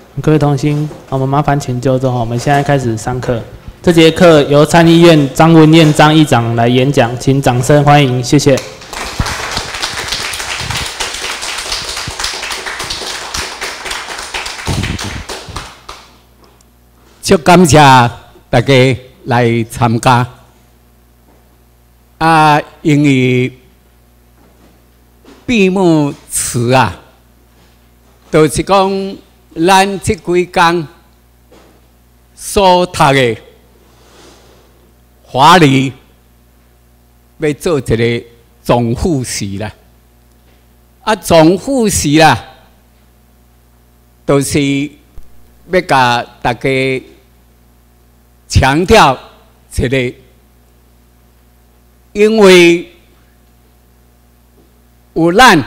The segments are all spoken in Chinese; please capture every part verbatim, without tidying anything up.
各位同心，我们麻烦请就座，我们现在开始上课。这节课由参议院张文彦张议长来演讲，请掌声欢迎，谢谢。 就感谢大家来参加。啊，因为闭幕词啊，就是讲咱这几天所读的法律，要做一个总复习啦。啊，总复习啦，就是要甲大家强调一个，因为有咱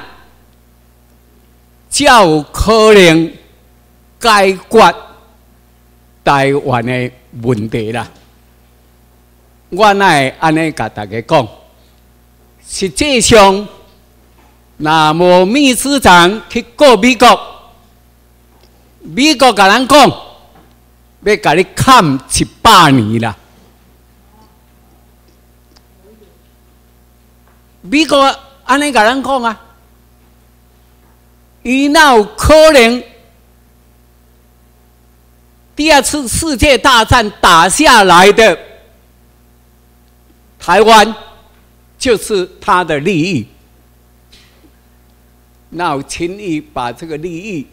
才有可能解决台湾的问题啦。我乃会安尼甲大家讲，实际上，若无秘书长去告美国，美国甲咱讲，要甲你砍一百年啦。美国安尼甲咱讲啊，伊哪有可能第二次世界大战打下来的台湾就是他的利益？哪有轻易把这个利益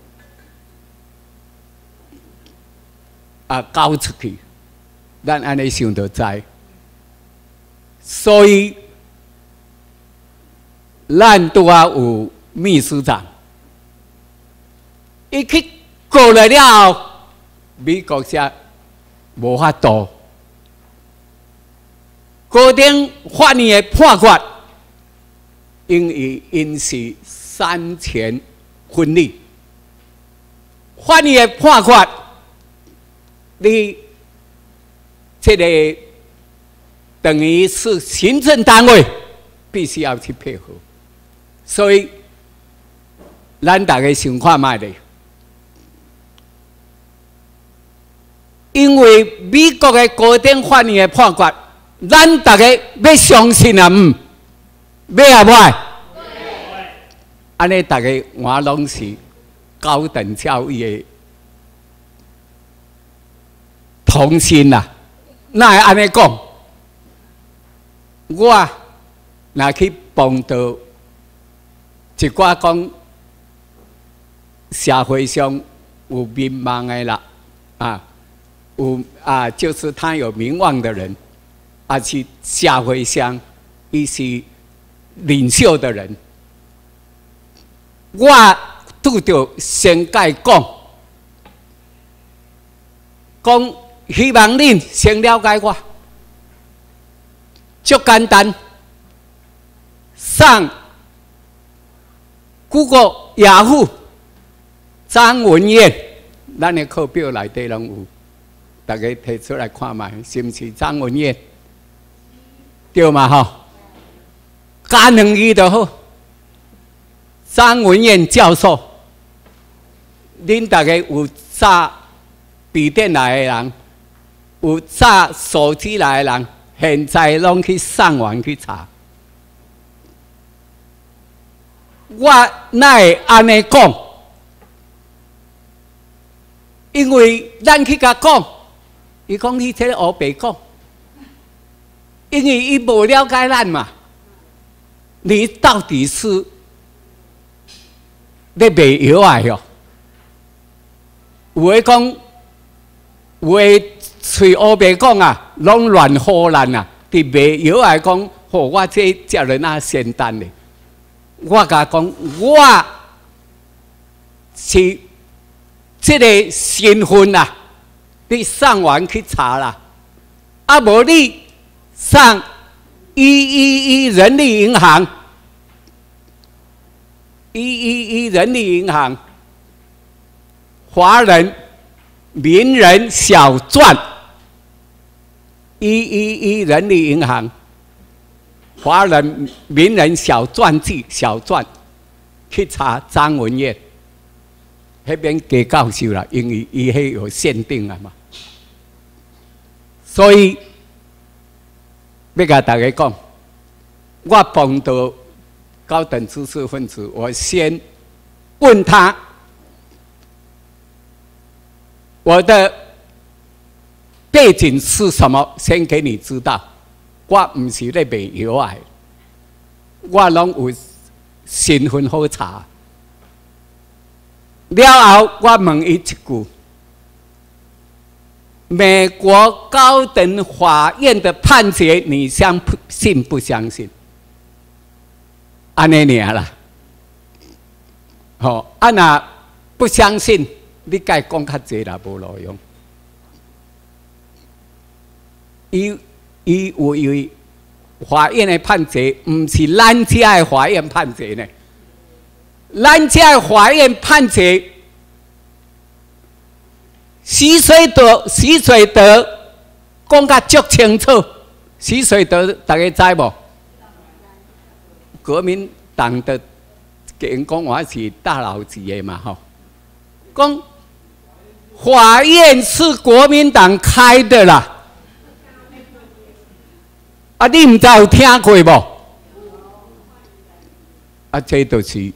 啊交出去？咱安尼想就知，所以。咱拄啊有秘书长，伊去告了了后，美国才无法度。高等法院的判决，因为因是三权分立，法院的判决，你这个等于是行政单位必须要去配合。所以，咱大家想看卖咧，因为美国的高等法院的判决，咱大家要相信啊，唔，要啊不爱？安尼大家我拢是高等教育的同心啦，哪会安尼讲？我若去帮到。一寡讲社会上有名望的啦，啊，有啊，就是他有名望的人，啊，是社会上伊是领袖的人。我拄着先甲伊讲，讲希望恁先了解我，足简单，上。Google、雅虎、张文彦，咱的课表内底拢有，大家提出来看卖，是毋是张文彦？对嘛吼？加两字就好。张文彦教授，恁大家有炸笔电来的人，有炸手机来的人，现在拢去上网去查。我哪会安尼讲？因为咱去甲讲，伊讲伊这个黑白讲，因为伊无了解咱嘛。你到底是咧卖药啊？哟，有诶讲，有诶嘴黑白讲啊，拢乱唬咱啊！伫卖药啊讲，吼，我这接人那仙丹咧。我甲讲，我是这个身份啊，你上网去查啦，啊无你上一一一人力银行，一一一人力银行，华人名人小传，一一一人力银行。华人名人小传记小传，去查张文彦， 迄边加教授啦，因为伊迄有限定啊嘛。所以要甲大家讲，我碰到高等知识分子，我先问他我的背景是什么，先给你知道。我唔是咧卖药啊，我拢有身份好查。了后，我问伊一句：美国高等法院的判决，你相信不相信？安尼尔啦，好，啊那不相信，你该讲较济啦，无路用。伊伊有以为法院的判决，唔是咱家的法院判决呢？咱家的法院判决，徐水德，徐水德讲甲足清楚。徐水德大家知无？国民党的人讲我是大佬级的嘛，吼，讲法院是国民党开的啦。啊，你唔知有听过无？啊，这都是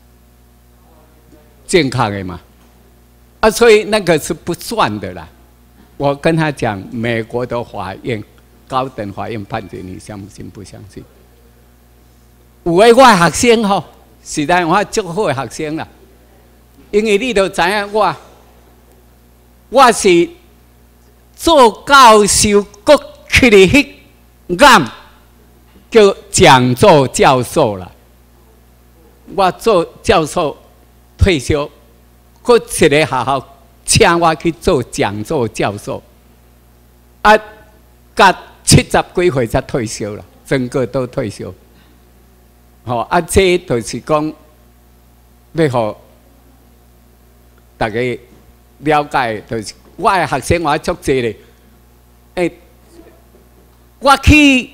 健康的嘛。啊，所以那个是不算的啦。我跟他讲，美国的法院，高等法院判决，你相信不相信？有诶，我学生吼，实在我足好诶学生啦。因为你都知影我，我是做教授国去的迄。啱叫讲座教授啦，我做教授退休，搁一个学校请我去做讲座教授，啊，甲七十几岁才退休了，整个都退休。好、哦，啊，这就是讲要互大家了解，就是我的学生我足济咧，诶、欸。我去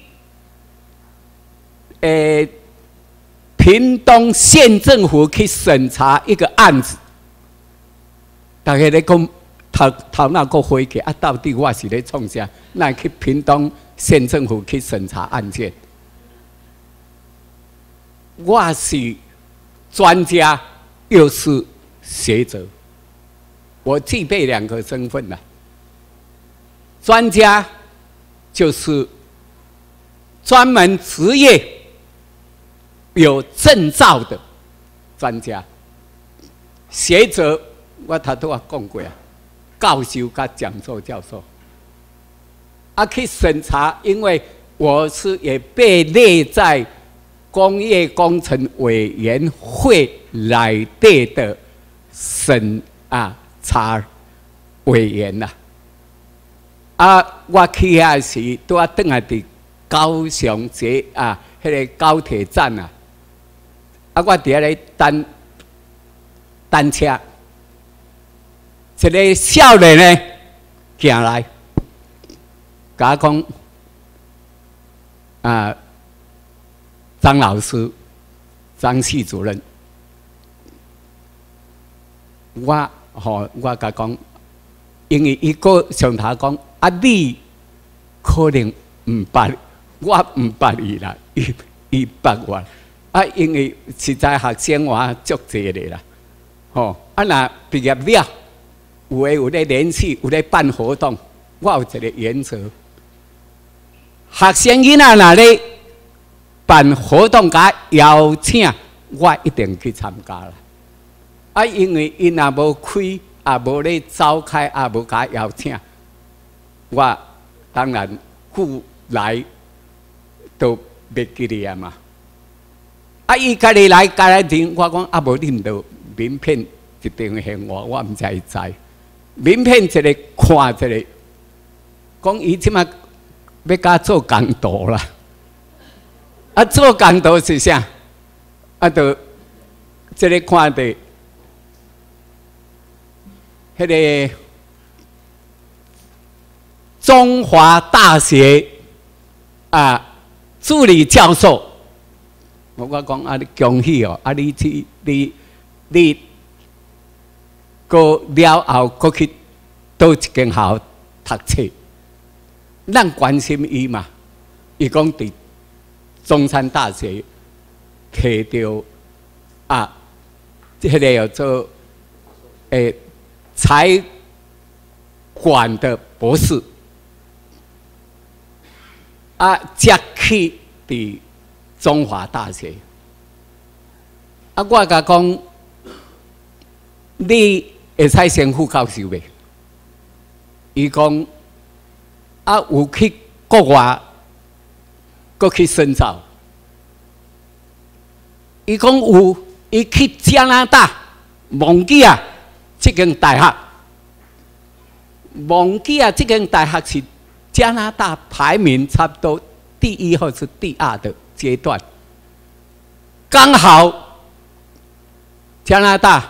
诶屏东县政府去审查一个案子，大家咧讲头头脑个回去啊，到底我是咧创啥？那去屏东县政府去审查案件，我是专家又是学者，我具备两个身份啦。专家就是专门职业有证照的专家，学者我头拄啊讲过啊，教授甲讲座教授，啊去审查，因为我是也被列在工业工程委员会内底的审啊查委员啦、啊，啊我去遐时拄啊转来伫。高雄捷啊，迄、那个高铁站啊，啊，我伫遐咧等等车，一个少年呢行来，甲我讲啊，张老师，张系主任，我吼，我甲讲，因为伊个上头讲啊，你可能唔捌。我唔捌伊啦，伊伊捌我，啊，因为实在学生我足济咧啦，吼、哦，啊那毕业了，有诶有咧联系，有咧办活动，我有一个原则，学生囡仔若咧办活动，甲邀请，我一定去参加啦。啊，因为伊若无开，也无咧召开，也无甲邀请，我当然故来。都袂记哩啊嘛！啊，伊家己来家来听，我讲啊，无恁着名片一定向我，我毋知伊知。名片一个看一个，讲伊即马要甲做工读啦。啊，做工读是啥？啊，就即个看的，迄个中华大学啊。助理教授，我我讲啊，你恭喜哦！啊，你去你你过了后，过去倒一间学校读册，咱关心伊嘛。伊讲伫中山大学摕到啊，迄个叫做诶财管的博士，啊，才去伫中华大学。啊，我甲讲，你会使先副教授袂？伊讲啊，有去国外。搁去深造，伊讲有，伊去加拿大蒙基亚这间大学，蒙基亚这间大学是加拿大排名差不多第一或是第二的阶段，刚好加拿大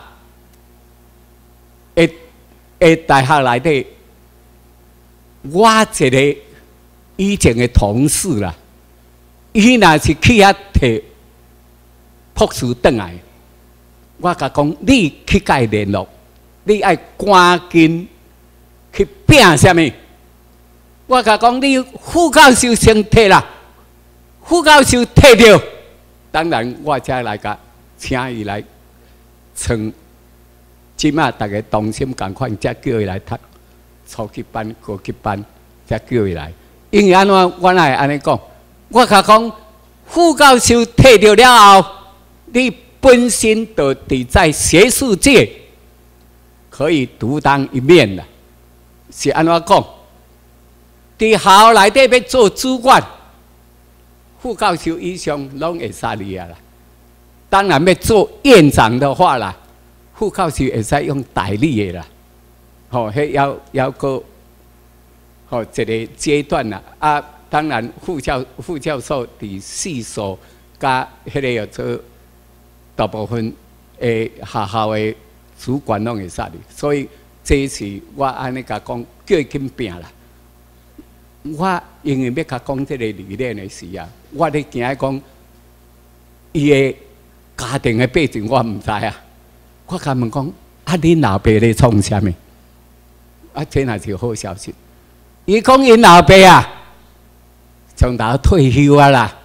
诶诶大学内底，我一个以前的同事啦。伊若是去遐摕博士转来，我甲讲，你去甲伊联络，你爱赶紧去拼啥物？我甲讲，你副教授先摕啦，副教授摕着，当然我才来甲请伊来从即马大家同心共款，才叫伊来读初级班、高级班，才叫伊来。因为安怎，我哪会安尼讲？我甲讲，副教授摕到了后，你本身就伫在学术界可以独当一面了。是安怎讲？伫学校内底要做主管，副教授以上拢会使你啊啦。当然要做院长的话啦，副教授会使用代理的啦。吼、哦，迄要要个吼一个阶段啦啊。当然，副教副教授伫系所加迄个叫做大部分诶学校诶主管拢会使哩，所以这是我安尼甲讲，叫伊紧拼啦。我因为要甲讲这个理念的时啊，我咧惊讲伊诶家庭诶背景我唔知啊。我甲问讲，啊，恁老爸咧创啥物？啊，这若是好消息。伊讲因老爸啊。从头退休啊啦，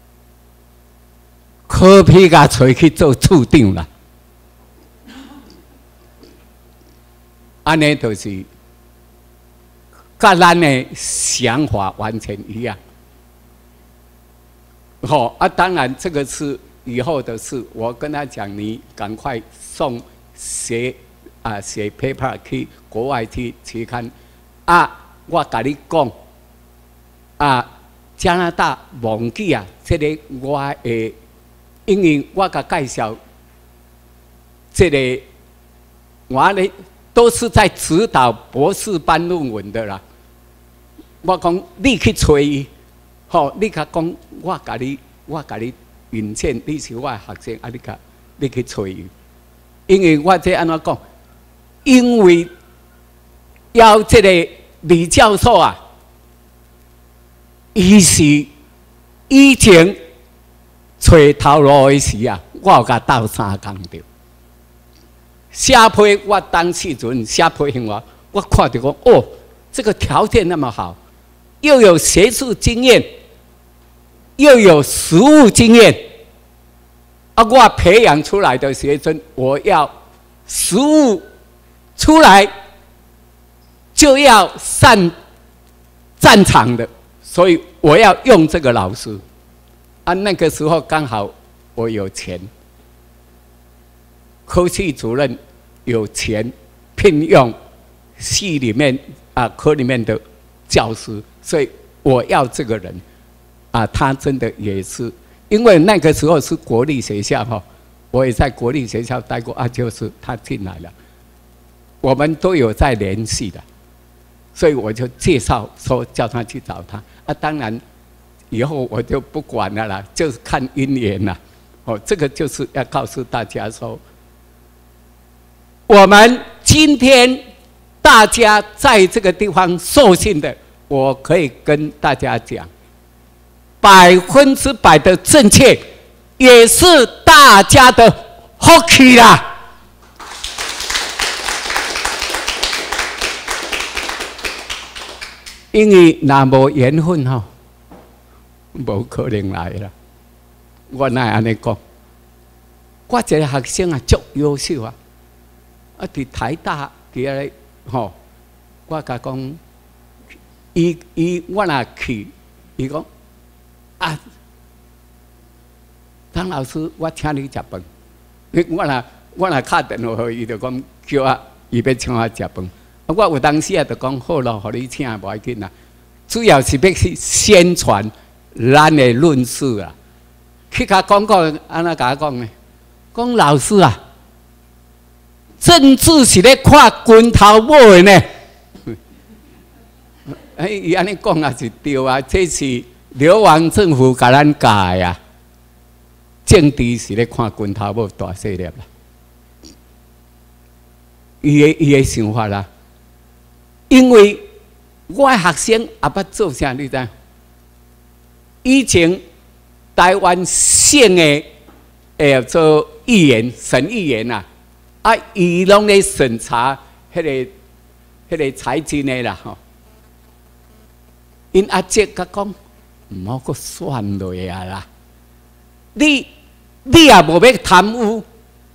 科批甲找去做处长啦，安尼就是甲咱的想法完全一样。好、哦、啊，当然这个是以后的事。我跟他讲，你赶快送写啊写 paper 去国外去期刊啊，我甲你讲啊。加拿大蒙基啊，这个我诶，因为我甲介绍，这个我咧都是在指导博士班论文的啦。我讲你去找伊，吼、哦，你甲讲我甲你，我甲你引荐，你是我学生，啊，你甲你去找伊，因为我这安怎讲？因为要这个李教授啊。伊是以前找头路的时啊，我有甲斗相共着。写批我当时阵写批向我，我看到讲哦，这个条件那么好，又有学术经验，又有实务经验，啊，我培养出来的学生，我要实务出来就要上战场的。所以我要用这个老师，啊，那个时候刚好我有钱，科系主任有钱聘用系里面啊科里面的教师，所以我要这个人，啊，他真的也是，因为那个时候是国立学校哈，我也在国立学校待过啊，就是他进来了，我们都有在联系的。所以我就介绍说叫他去找他啊，当然以后我就不管了啦，就是看姻缘啦。哦，这个就是要告诉大家说，我们今天大家在这个地方受训的，我可以跟大家讲，百分之百的正确，也是大家的福气啦。 因为若无缘分吼，无可能来啦。我哪会安尼讲？我一个学生啊，足优秀啊！啊，伫台大伫遐吼，我甲讲，伊伊我若去，伊讲啊，唐老师，我请你食饭。我若我若敲电话给伊，就讲叫我伊要请我食饭。我有当时啊，就讲好咯，互你请无要紧啦。主要是要去宣传咱的论述啊。去甲广告安怎甲我讲呢？讲老师啊，政治是咧看拳头母的呢。哎，伊安尼讲也是对啊，这是流亡政府甲咱教的啊。政治是咧看拳头母大势力啦。伊的伊的想法啦，因为我的学生也捌做啥，你知？以前台湾省的诶做议员、审议员啊，啊，伊拢咧审查迄、那个、迄个财经的啦吼。因阿姐甲讲，毋好阁算落啊啦，你你也无要贪污，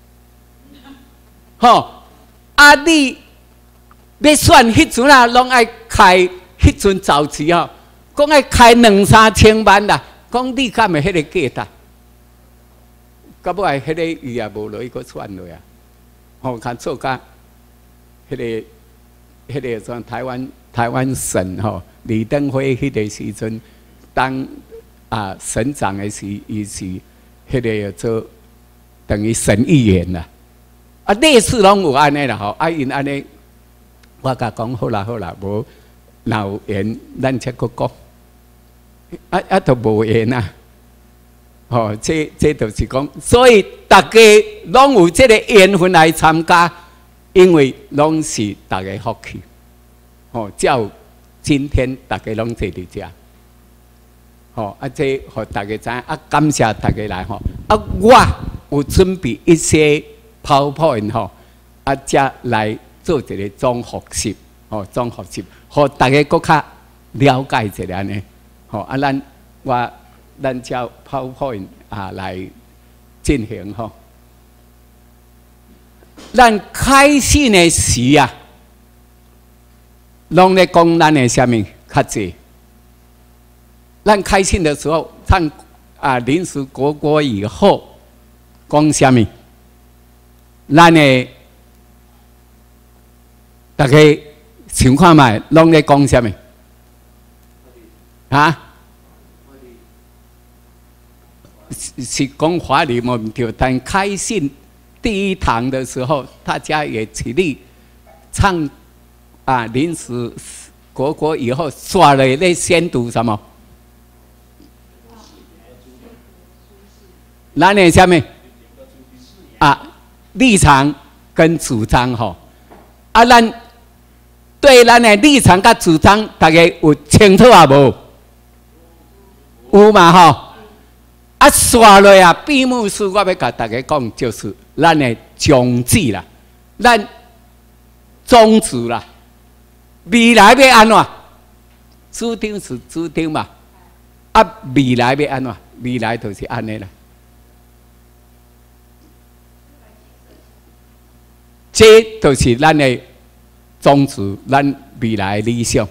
吼。啊！你要选迄阵啊，拢爱开迄阵造词哦，讲爱开两三千万啦。讲你敢会迄个价值？到尾迄个伊也无落去阁选落啊。吼，看做甲迄个迄个算台湾台湾省吼，李登辉迄个时阵当啊省长的时，伊是迄个做等于省议员啦。啊，类似拢有安尼啦吼，啊因安尼，我甲讲好啦好啦，无若有缘咱才阁讲，啊啊都无缘啊，吼，这这就是讲，所以大家拢有这个缘分来参加，因为拢是大家福气，吼，照今天大家拢坐伫遮，吼，啊这互大家知，啊感谢大家来吼，啊我有准备一些。PowerPoint 吼，啊，则来做一个总复习，吼，总复习，互大家搁较了解一下呢，吼，啊，咱我咱照 PowerPoint 啊来进行吼。咱开始的时啊，拢咧讲咱的啥物较济。咱开始的时候唱啊临时国歌以后，讲啥物？咱的大家想看卖，拢咧讲啥物？啊？是是讲华理无毋对，但开信第一堂的时候，大家也起立唱啊临时国歌以后，刷了咧宣读什么？咱的啥物？啊？立场跟主张吼，啊，咱对咱的立场甲主张，大家有清楚啊无？有嘛吼？啊，刷落啊，闭幕式我要甲大家讲，就是咱的宗旨啦，咱宗旨啦，未来要安怎？主张是主张嘛，啊，未来要安怎？未来就是安尼啦。这就是咱的宗旨，咱未来的理想。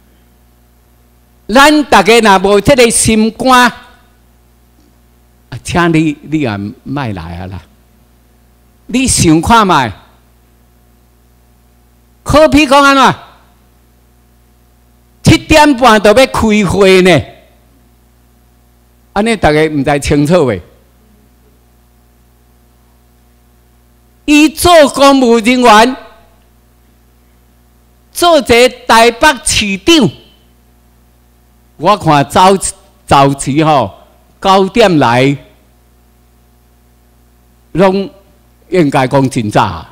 咱大家若无这个心肝，请你你也莫来啊啦！你想看卖？可比讲安怎？七点半都要开会呢，安尼大家唔知清楚未？伊做公务人员，做一个台北市长，我看早早起吼九点来，拢应该讲真早。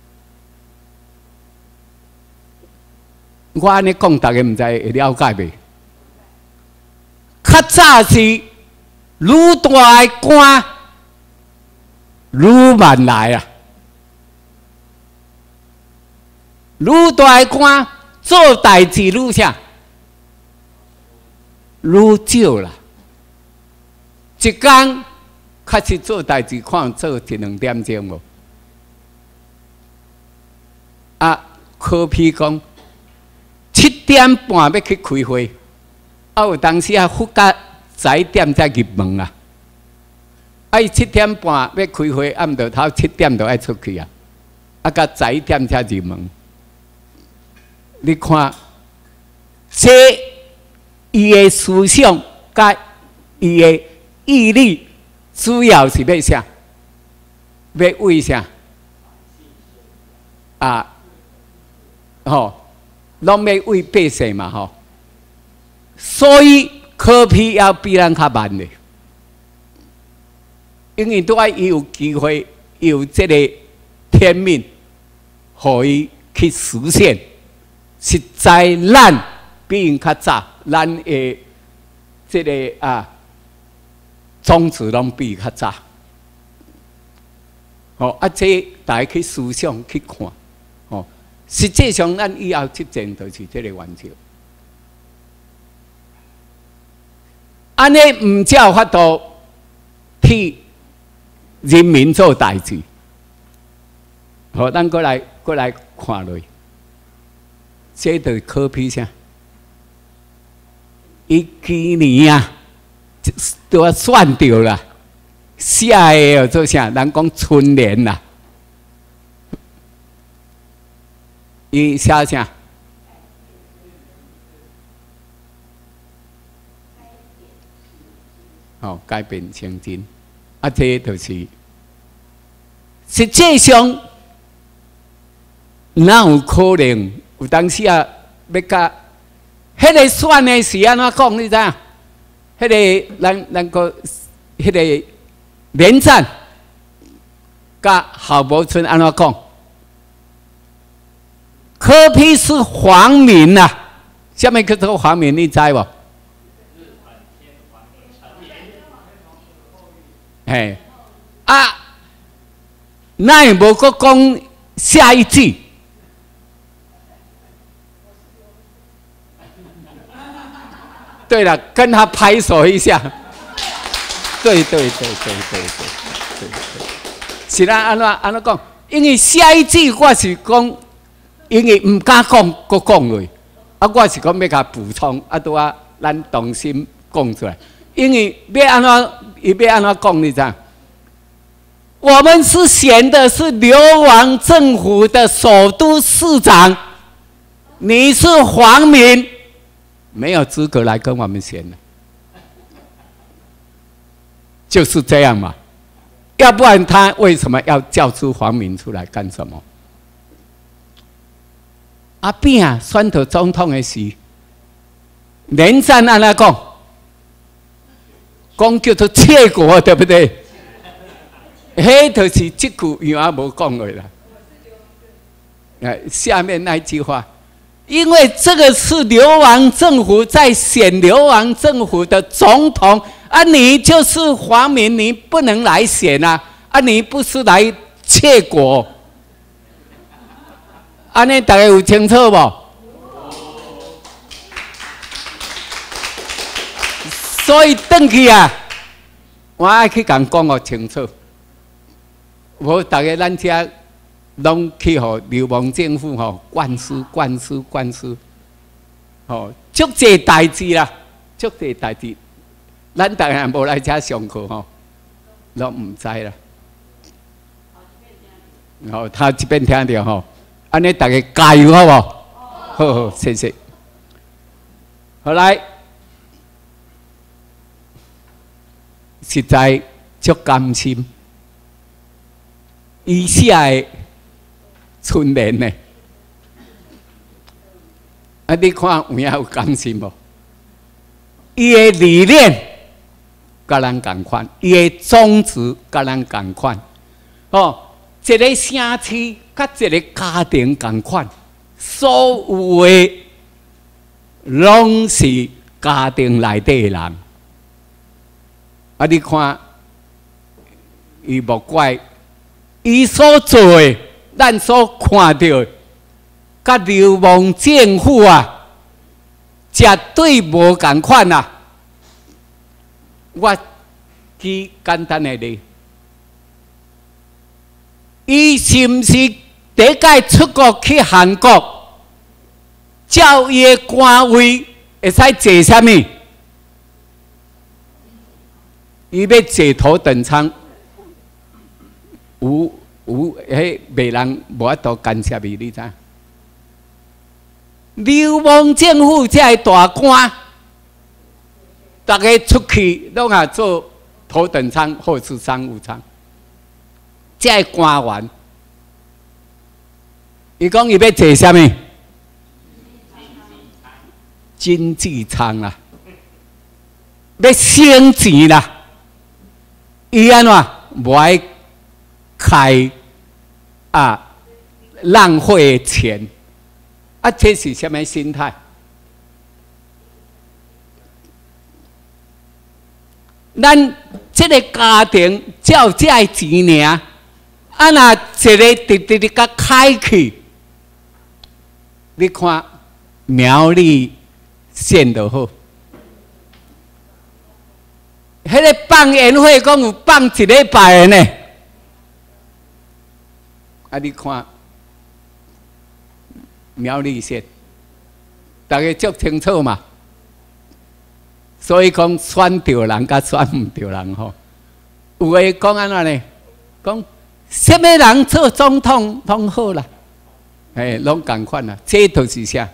我安尼讲，大家唔知会了解未？较早是愈大的官愈慢来啊！愈大的官做代志愈啥？ 愈少啦。一天确实做代志，看做一两点钟无。啊，科比讲七点半要去开会，啊有当时啊，复甲十一点才入门啊。啊，伊七点半要开会，暗晡头七点就爱出去啊，啊，甲十一点才入门。你看，这伊的思想甲伊的毅力，主要是要啥？要为啥？啊，吼，拢要为百姓嘛，吼。所以科批要比咱较慢的。因为都爱伊有机会，有这个天命，互伊去实现。实在咱比因较早，咱的这个啊宗旨拢比伊较早。哦，啊，这大家去思想去看，哦，实际上咱以后执政就是这个原则。安尼唔才有法度替人民做代志，好，咱过来过来看落，这就是科比啥？伊今年啊，都要算掉啦，下个要做啥？人讲春联啦，伊写啥？哦，改变情境。啊，这就是实际上，哪有可能？有当时啊，要甲迄个选的是安怎讲？你知影？迄个咱咱个迄个连战，甲郝柏村安怎讲？柯 P 是黄民呐、啊，下面叫做黄民，你知无？嘿，啊，那也无个讲下一句。对了，跟他拍手一下。对对对对对对对对。是咱安怎安怎讲？因为下一句我是讲，因为唔敢讲，搁讲落，啊，我是讲要甲补充，啊，拄啊，咱同心讲出来。因为要安怎，伊要安怎讲，你知道？我们是选的是流亡政府的首都市长，你是黄民，没有资格来跟我们选的，就是这样嘛。要不然他为什么要叫出黄民出来干什么？阿扁啊，选到总统的时，连战安怎讲？讲叫做窃国，对不对？迄就是这句原也无讲过啦。哎，下面那一句话，因为这个是流亡政府在选流亡政府的总统啊，你就是黄民，你不能来选啊！啊，你不是来窃国？安尼大家有清楚无？所以转去啊，我爱去共讲个清楚。无大家咱遮拢去互流亡政府吼灌输、灌输、灌输，吼足济代志啦，足济代志，咱大家无来遮上课吼，拢唔知啦。吼，他这边听着吼，安尼大家加油好无？好好，谢谢。好来。实在足甘心，伊写的春联呢？啊，你看有影有甘心无？伊的理念甲咱共款，伊的宗旨甲咱共款。哦，一个城市甲一个家庭共款，所有的拢是家庭内底的人。啊！你看，伊莫怪，伊所做的，咱所看到，甲流亡政府啊，绝对无共款啊！ 我举简单的例，伊是毋是第一届出国去韩国，照伊的官位会使坐啥物？伊要坐头等舱，有有迄别人无法度干涉伊，你知？流氓政府这个大官，大家出去拢啊做头等舱或是商务舱，这个官员，伊讲伊要坐啥物？经济舱啦，要省钱啦。伊安怎无爱开啊浪费钱啊？这是什么心态？咱这个家庭照这个钱尔，啊那一个直直直甲开去，你看苗栗县就好。迄个放宴会讲有放一礼拜的呢，啊！你看苗栗县，大家足清楚嘛。所以讲选对人甲选唔对人吼，有诶讲安怎呢？讲什么人做总统拢好啦，哎，拢共款啦。这就是啥？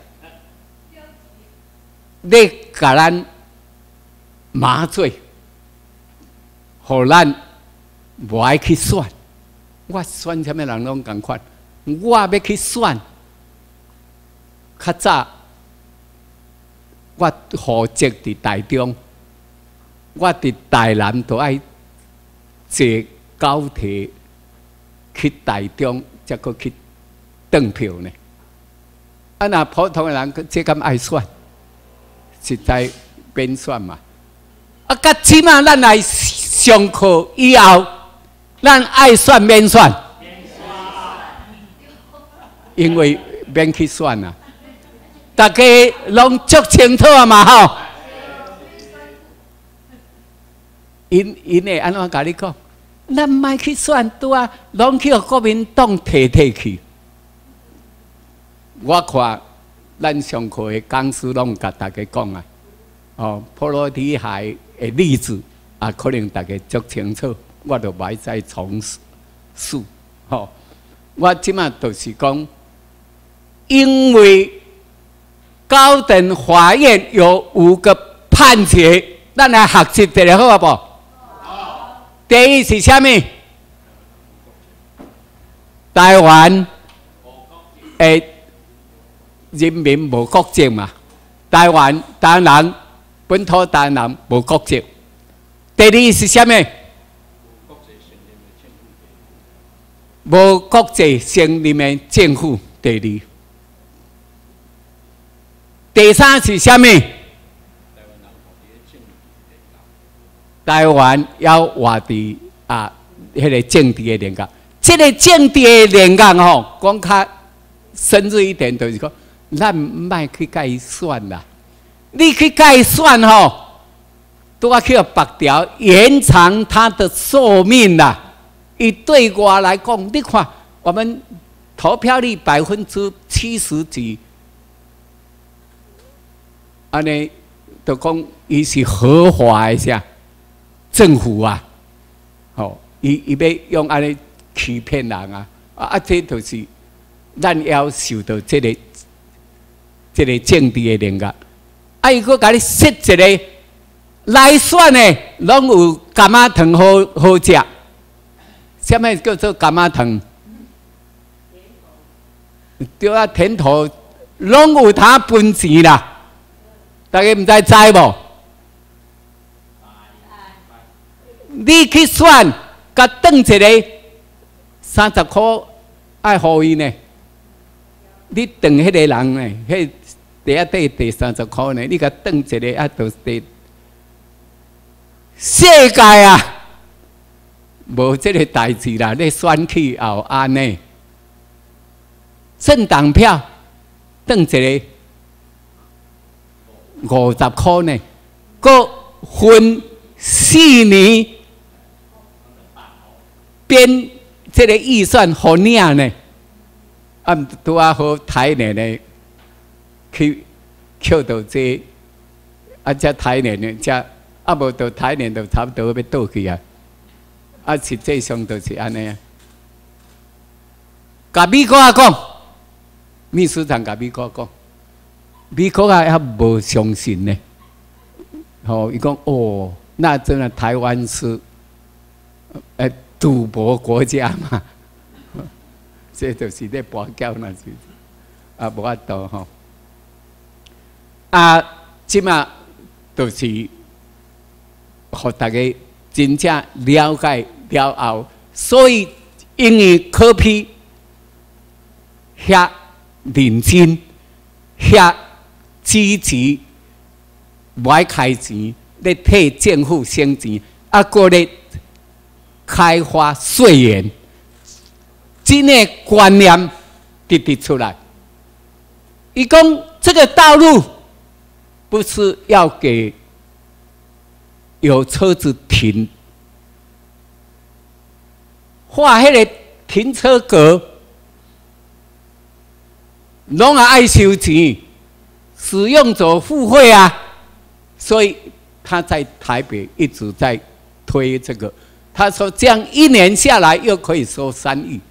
你甲咱麻醉。互咱无爱去选，我选什么人拢共款。我要去选，较早我户籍伫台中，我伫台南都爱坐高铁去台中，才阁去转票呢。啊，那普通的人这咁爱选，实在免选嘛。啊，甲即马咱来。上课以后，咱爱选免选，因为免去选啊。大家拢足清楚啊嘛吼。因因会安怎甲你讲？咱莫去选拄啊，拢去互国民党摕摕去。我看咱上课的讲师拢甲大家讲啊，哦，波罗的海的例子。啊，可能大家足清楚，我就袂再重述。吼、哦，我即马就是讲，因为高等法院有五个判决，咱来学习一下好不好？好。第一是啥物？台湾诶人民无国籍嘛，台湾台湾人本土台湾人无国籍。第二是啥物？无国际成立的政府。第二，第三是啥物？台湾要活伫啊，迄个政治的联合。这个政治的联合吼，讲较深入一点，就是讲，咱莫去甲伊选啦。你去甲伊选吼。都要去白条延长它的寿命啦。以对我来讲，你看我们投票率百分之七十几，安尼就讲伊是合法的啥政府啊，吼，伊伊要用安尼欺骗人啊，啊啊，这就是咱要受到这个这个政治的联合。啊，伊佫甲你设一个。来选的拢有柑仔糖好好食，什么叫做柑仔糖？对啊，甜头拢有他分钱啦，大家唔知知无？你去选，甲转一个三十箍，爱互伊呢？你转迄个人呢？迄第一底第三十箍呢？你甲转一个啊，就是第。世界啊，无这个代志啦！你选举后安尼，政党票转一个五十块呢，搁分四年编这个预算好领呢，啊，拄啊好台年呢去扣到这，啊，这台年呢，这啊无到台年就差不多要倒去啊，啊，实际上就是安尼啊。甲美国啊讲，秘书长甲美国讲，美国啊还无相信呢。哦，伊讲哦，那真的台湾是呃赌博国家嘛？这就是咧博缴那是啊，无法度吼。啊，即马就是互大家真正了解了后，所以因为科批。遐认真，遐支持，无爱开钱，咧替政府省钱，啊，搁咧开发税源，这个观念直直出来。伊讲这个道路不是要给有车子停，画迄个停车格。拢也爱收钱，使用者付费啊，所以他在台北一直在推这个。他说这样一年下来又可以收三亿，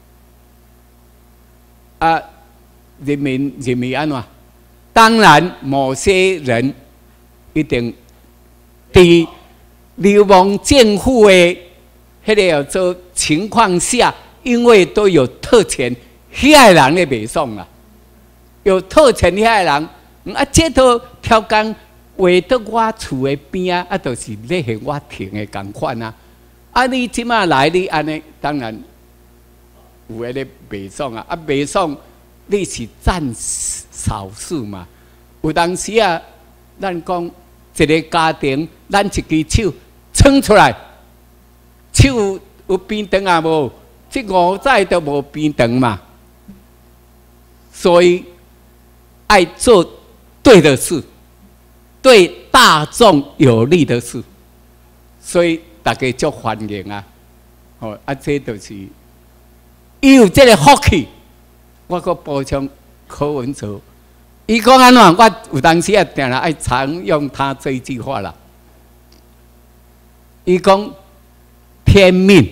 啊，人民人民安怎？当然，某些人一定伫流氓政府的迄个叫做情况下，因为都有特权，遐个人咧袂爽啦。有特权遐个人，啊，这套条工画到我厝的边啊，啊，就是咧向我停的共款啊。啊，你即马来你安尼，当然有迄个袂爽啊，啊，袂爽，你是占少数嘛。有当时啊，咱讲一个家庭，咱一支手撑出来，手有边长啊无？这五载都无边长嘛，所以。爱做对的事，对大众有利的事，所以大家就欢迎啊！哦，啊，这就是伊有这个福气。我搁补充柯文哲，伊讲安怎？我有当时也定来爱常用他这一句话啦。伊讲天命、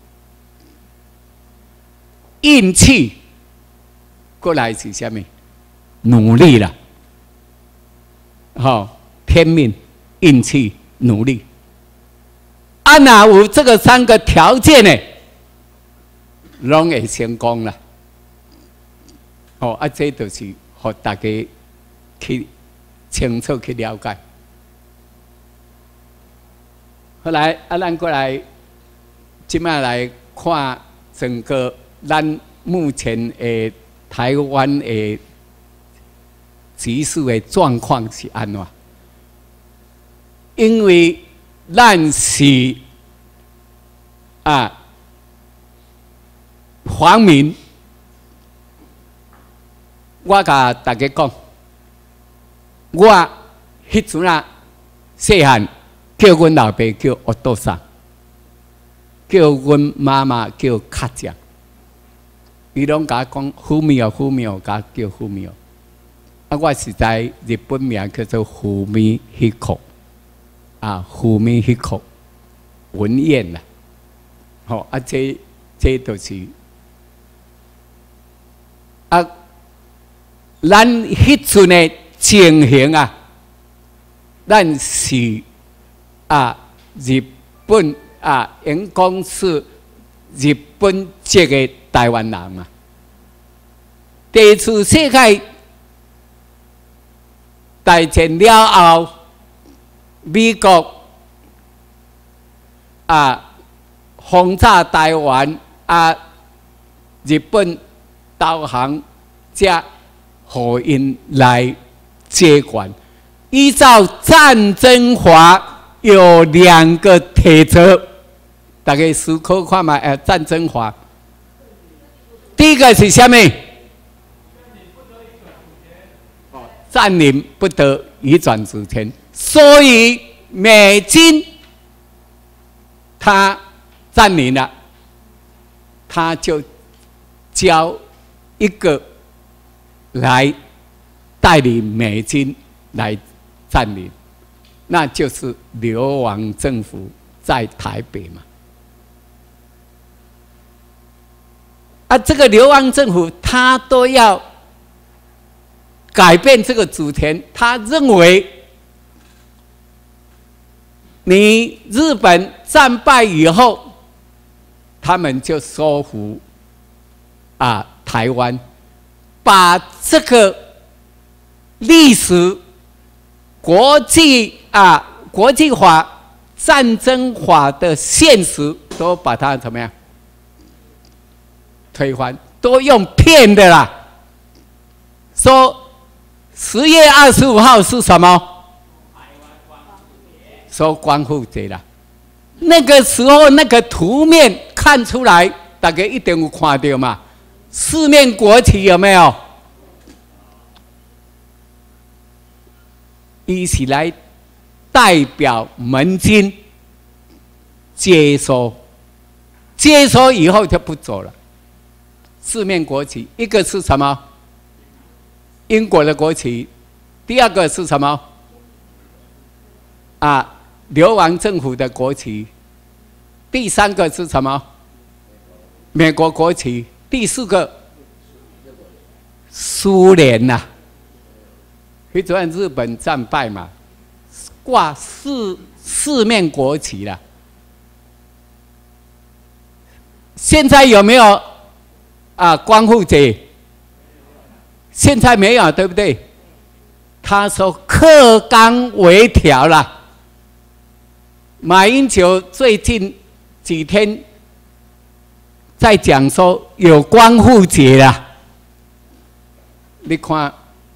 运气，过来是啥物？努力了，好、哦，天命、运气、努力。啊，那有这个三个条件呢，拢会成功了。哦，啊，这就是互大家去清楚去了解。后来啊，咱过来，即摆来看整个咱目前诶台湾诶。局势的状况是安怎？因为咱是啊，黄民，我甲大家讲，我迄阵啊，细汉叫阮老爸叫奥多萨，叫阮妈妈叫卡酱，伊拢甲我讲虎苗虎苗，甲叫虎苗。啊，我是在日本名叫做富米希克，啊，富米希克文彦啦，好、哦、啊，这这都是啊，咱迄阵的情形啊，咱是啊，日本啊，员工是日本籍的台湾人嘛，第一次世界。大战了后，美国啊轰炸台湾啊，日本导航才互因来接管。依照战争法有两个铁则，大家思考看嘛。呃，战争法第一个是什么？占领不得移转主权，所以美军他占领了，他就交一个来代理美军来占领，那就是流亡政府在台北嘛。啊，这个流亡政府他都要改变这个主权，他认为你日本战败以后，他们就收复啊台湾，把这个历史、国际啊国际法、战争法的现实，都把它怎么样推翻，都用骗的啦。说十月二十五号是什么？说光复节啦。那个时候那个图面看出来，大家一定有看到嘛？四面国旗有没有？一起来代表盟军接收，接收以后就不走了。四面国旗，一个是什么？英国的国旗，第二个是什么？啊，流亡政府的国旗，第三个是什么？美国国旗，第四个苏联呐、啊。你昨天日本战败嘛，挂四四面国旗了。现在有没有啊？光复节？现在没有，对不对？他说课纲微调了。马英九最近几天在讲说有光复节了，你看，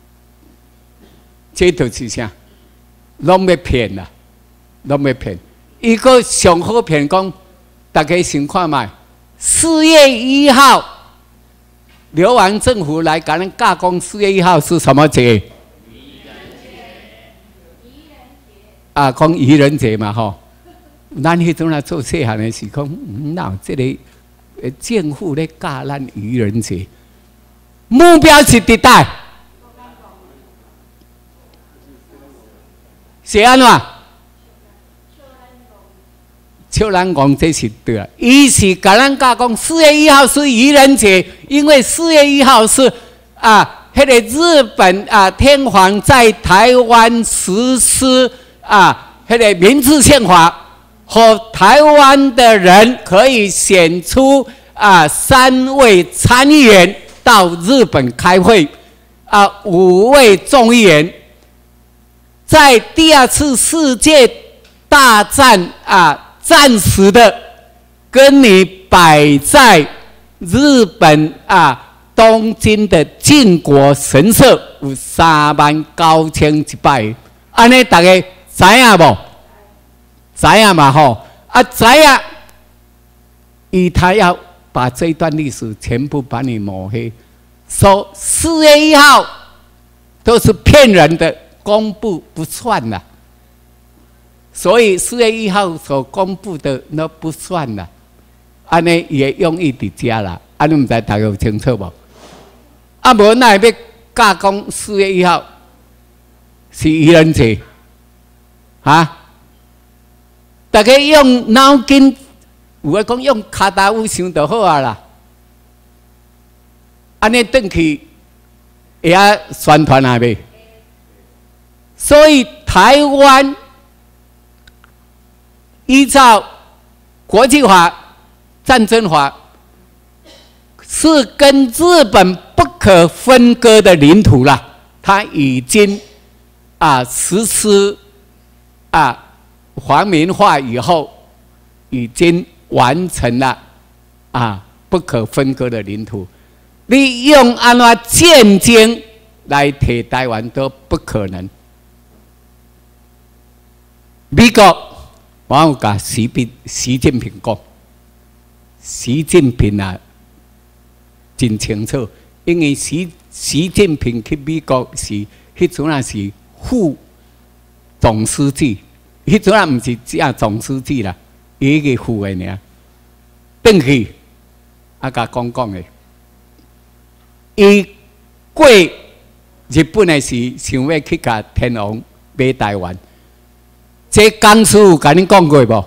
这就是啥？拢要骗啦，拢要骗。一个上好骗讲，大家先看卖，四月一号。流亡政府来给人加工，四月一号是什么节？愚人节。啊，讲愚人节嘛，吼。咱迄阵啊做细汉的时讲，哪这个政府咧教咱愚人节，目标是伫代，是安怎？笑咱讲这是对啊，伊是给咱教讲四月一号是愚人节，因为四月一号是啊，迄个日本啊天皇在台湾实施啊，迄个明治宪法，和台湾的人可以选出啊三位参议员到日本开会，啊五位众议员，在第二次世界大战啊。暂时的跟你摆在日本啊东京的靖国神社有三万九千一百，安尼大家知影无？知影嘛吼？啊知影，伊他要把这一段历史全部把你抹黑，说四月一号都是骗人的，公布不算了。所以四月一号所公布的那不算了，安尼也用意伫遮啦，安尼唔知大家有清楚无？啊无那要加工四月一号是愚人节，啊？大家用脑筋，有诶讲用骹踏舞想就好啊啦，安尼转去会晓宣传下袂？所以台湾。依照国际法、战争法，是跟日本不可分割的领土了。它已经啊实施啊皇民化以后，已经完成了啊不可分割的领土。你用安怎战争来摕台湾都不可能。美国。我有甲习近习近平讲，习近平啊，真清楚，因为习习近平去美国是迄阵啊是副总书记，迄阵啊毋是只总书记啦， 伊个付的尔，转去啊，甲讲讲的，伊过日本的时，想要去甲天皇买台湾，这江师傅甲恁讲过无？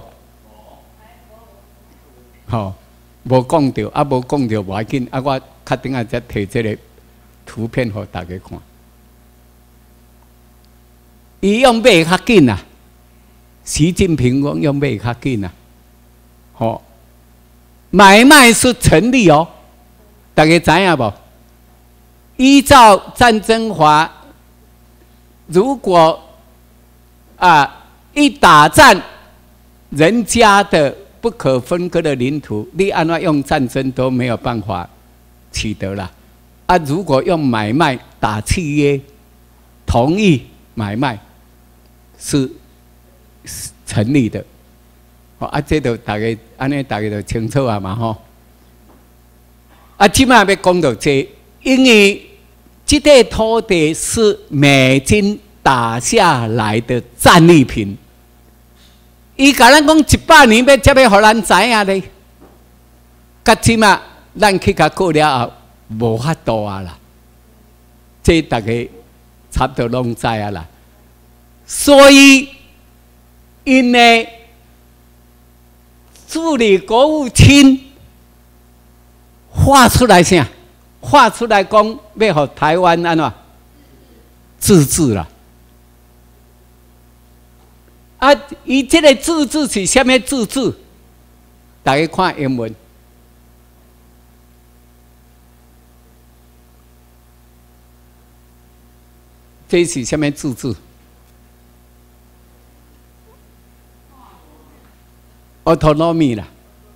吼，无讲到，啊无讲到，无要紧，啊我确定啊，才摕这个图片互大家看。伊用买较紧啊，习近平讲用买较紧啊，吼，买卖是成立哦，大家知影无？依照战争法，如果啊一打战，人家的不可分割的领土，你按照用战争都没有办法取得了。啊，如果用买卖打契约，同意买卖是成立的。哦，啊，这都大家安尼大家都清楚啊嘛吼。啊，即摆要讲到这，因为这块土地是美军打下来的战利品。伊甲咱讲一百年要才要互咱知影咧，甲即马咱去甲过了后，无法度啊啦。这大家差不多拢知啊啦。所以，因的助理国务卿画出来啥？画出来讲要互台湾安怎自治啦。啊，伊这个自治是虾米自治？大家看英文。这是虾米自治 ？autonomy 啦。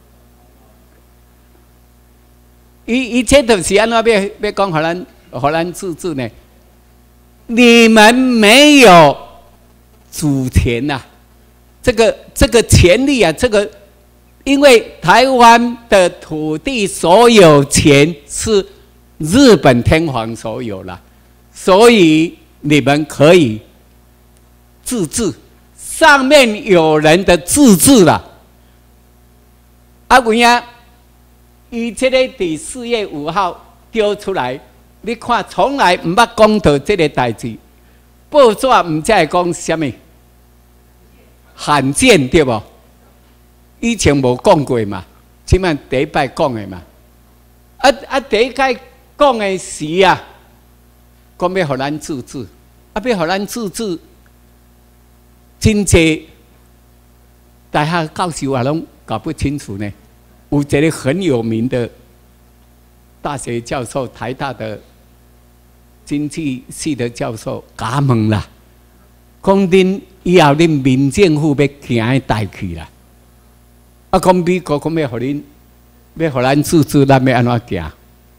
伊伊这都是安怎要要讲荷兰荷兰自治呢？你们没有主权呐、啊。这个这个权利啊，这个因为台湾的土地所有权是日本天皇所有了，所以你们可以自治，上面有人的自治了。啊，有影，伊这个第四月五号丢出来，你看从来唔捌讲到这个代志，报纸唔再讲什么。罕见对不？以前无讲过嘛，即摆第一摆讲的嘛。啊啊，第一摆讲的时啊，讲要互咱自治，啊要互咱自治，真济大学教授也拢搞不清楚呢。有一个很有名的大学教授，台大的经济系的教授，甲问啦，讲恁。以后，恁民政府要行的代去啦。啊，讲美国讲要互恁，要互咱自治，咱要安怎行？啊，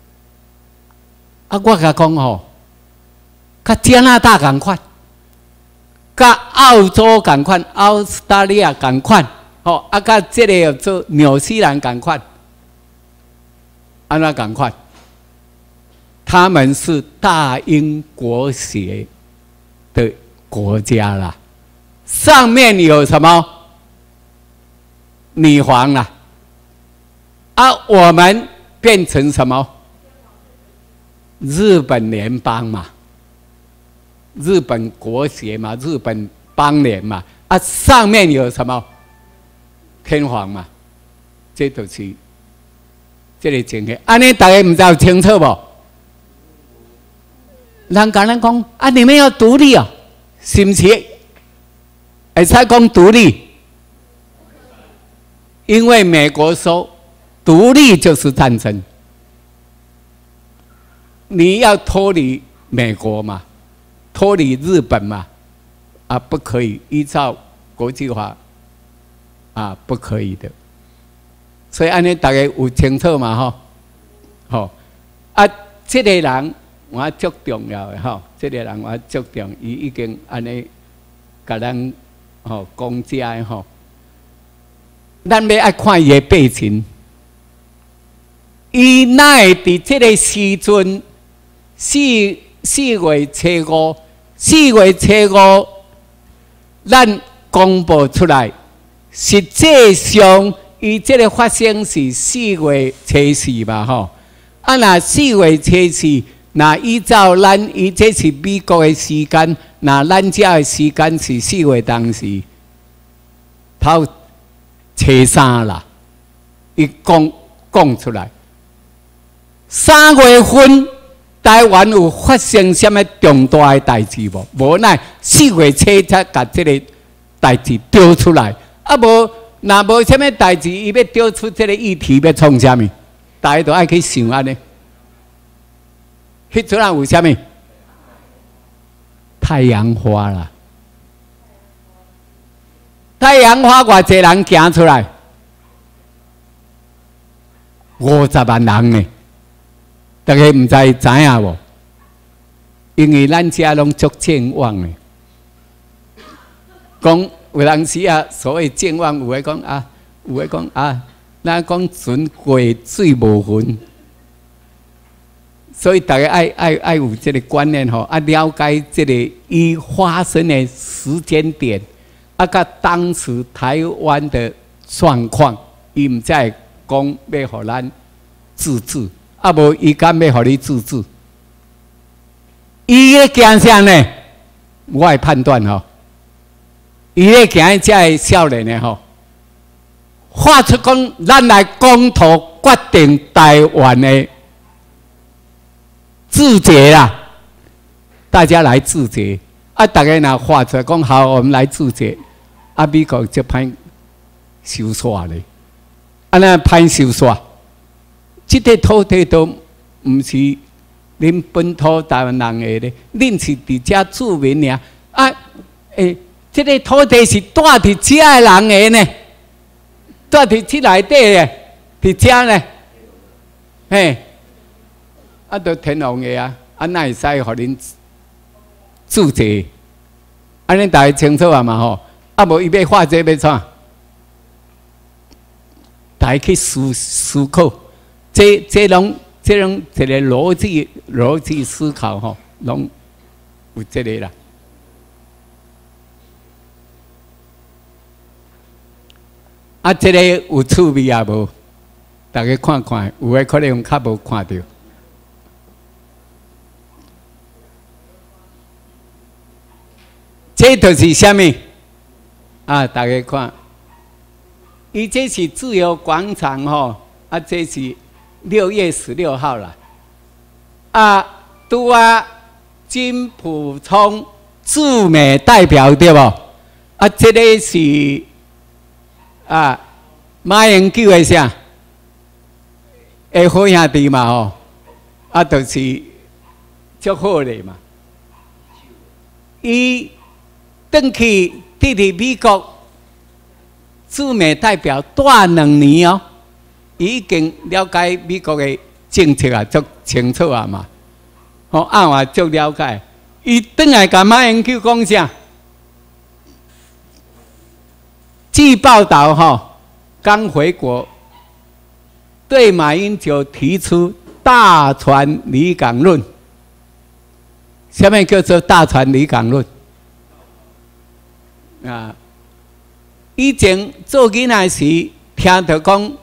我甲讲吼，甲加拿大共款，甲澳洲共款，澳大利亚共款，吼，啊，甲这个做纽西兰共款，安怎共款？他们是大英国协的国家啦。上面有什么女皇啊？啊，我们变成什么？日本联邦嘛，日本国协嘛，日本邦联嘛。啊，上面有什么？天皇嘛，这都是这个情形。安尼大家唔知道清楚不？人甲咱讲啊，你们要独立哦，是不是？会使讲独立，因为美国说独立就是战争，你要脱离美国嘛，脱离日本嘛，啊，不可以，依照国际法啊，不可以的。所以安尼大家有清楚嘛吼，吼啊，这个人我足重要的吼，这个人我足重，伊已经安尼甲咱。哦，公家的吼，咱要爱看伊的背景。伊哪会伫这个时阵，四四月初五，四月初五，咱公布出来， 实际上，伊这个发生是四月初四嘛，吼。啊，那四月初四，那依照咱伊这是美国的时间，那咱遮的时间是四月当时，头初三啦。伊讲讲出来，三月份台湾有发生什么重大的代志无？无奈四月初才把这个代志丢出来，啊无若无什么代志，伊要丢出这个议题要创啥物？大家都爱去想安尼。迄阵啊有啥物？太阳花啦！太阳花偌济人行出来？五十万人呢，大家唔知知影无？因为咱遮拢足健忘的，讲有当时啊，所谓健忘，有诶讲啊，有诶讲啊，咱讲船过水无痕，所以大家爱爱爱有这个观念吼，啊了解这个伊发生的时间点，啊，甲当时台湾的状况，伊唔再。讲要互咱自治，啊无伊敢要互你自治？伊咧惊啥呢？我会判断吼，伊咧惊遮个少年的吼，发出讲咱来公投决定台湾的自决啦，大家来自决。啊，大家若发出来讲好，我们来自决，啊，美国就歹收煞咧。啊，那歹收煞，即个土地都毋是恁本土台湾人的咧，恁是伫遮住民尔。啊，诶，即个土地是住伫遮的人的呢，住伫即内底咧，伫遮呢，嘿，啊，都天皇的啊，啊，哪会使互恁住者？安尼大家清楚啊嘛吼？啊，无伊要画这要创？大家去思思考，这这种这种一个逻辑逻辑思考吼，拢有这个啦。啊，这个有趣味啊无？大家看看，有诶可能较无看到。这就是啥物？啊，大家看。伊这是自由广场吼，啊，这是六月十六号啦。啊，拄啊，金溥聪驻美代表对无？啊，这个是啊，马英九的啥？诶，好兄弟嘛吼，啊，就是足好的嘛。伊转去伫伫美国。驻美代表住两年哦，已经了解美国的政策啊，足清楚啊嘛。吼，啊我足了解。伊转来甲马英九讲啥？据报道吼，刚回国，对马英九提出大船离港论。什么叫做大船离港论？啊？以前做囡仔时，听到讲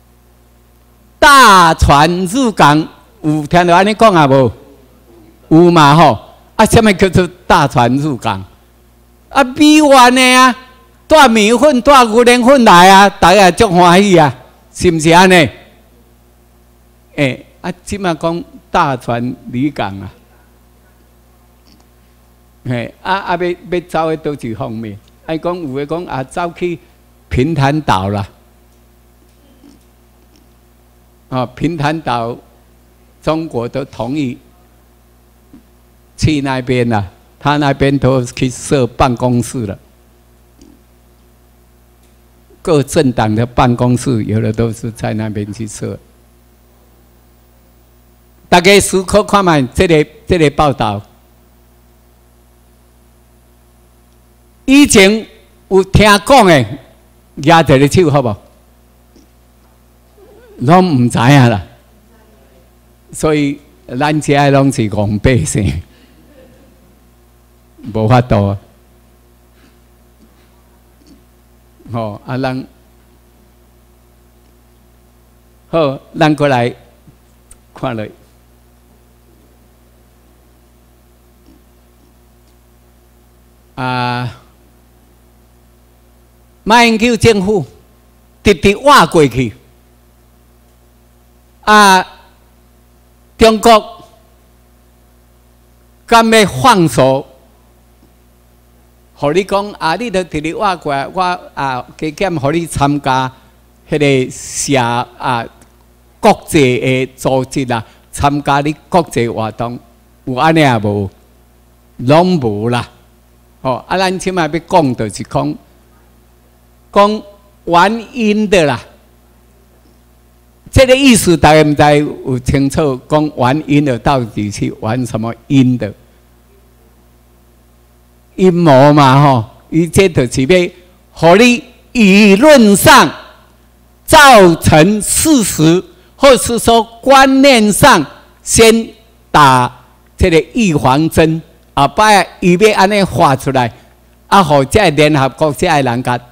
大船入港，有听到安尼讲啊无？有嘛吼？啊，什么叫做大船入港？啊，美元的啊，带米粉、带牛奶粉来啊，大家足欢喜啊，是毋是安尼？诶、欸，啊，即马讲大船离港啊，嘿，啊啊，要要走的倒一方面。爱讲有诶讲啊，走去平潭岛啦，啊，平潭岛，中国都同意去那边啦，他那边都去设办公室了，各政党的办公室有的都是在那边去设。大家思考看卖这个这个报道。以前有听讲的，举一个手好无？拢唔知影啦。所以咱遮拢是戆百姓，无法度。 吼啊，咱好，咱过来看落。啊，马英九政府直直挖过去，啊，中国敢要放手？互你讲啊，你著直直挖过来，我啊加减互你参加迄个社啊国际的组织啦，参加你国际活动，有安尼也无，拢无啦。哦，啊，咱即摆要讲就是讲，讲原因的啦。这个意思大家毋知有清楚？讲原因的到底是原什么因的？阴谋嘛，吼，伊这就是要，互你舆论上造成事实，或是说观念上先打这个预防针。后摆伊要安尼画出来，啊，互这联合国这人甲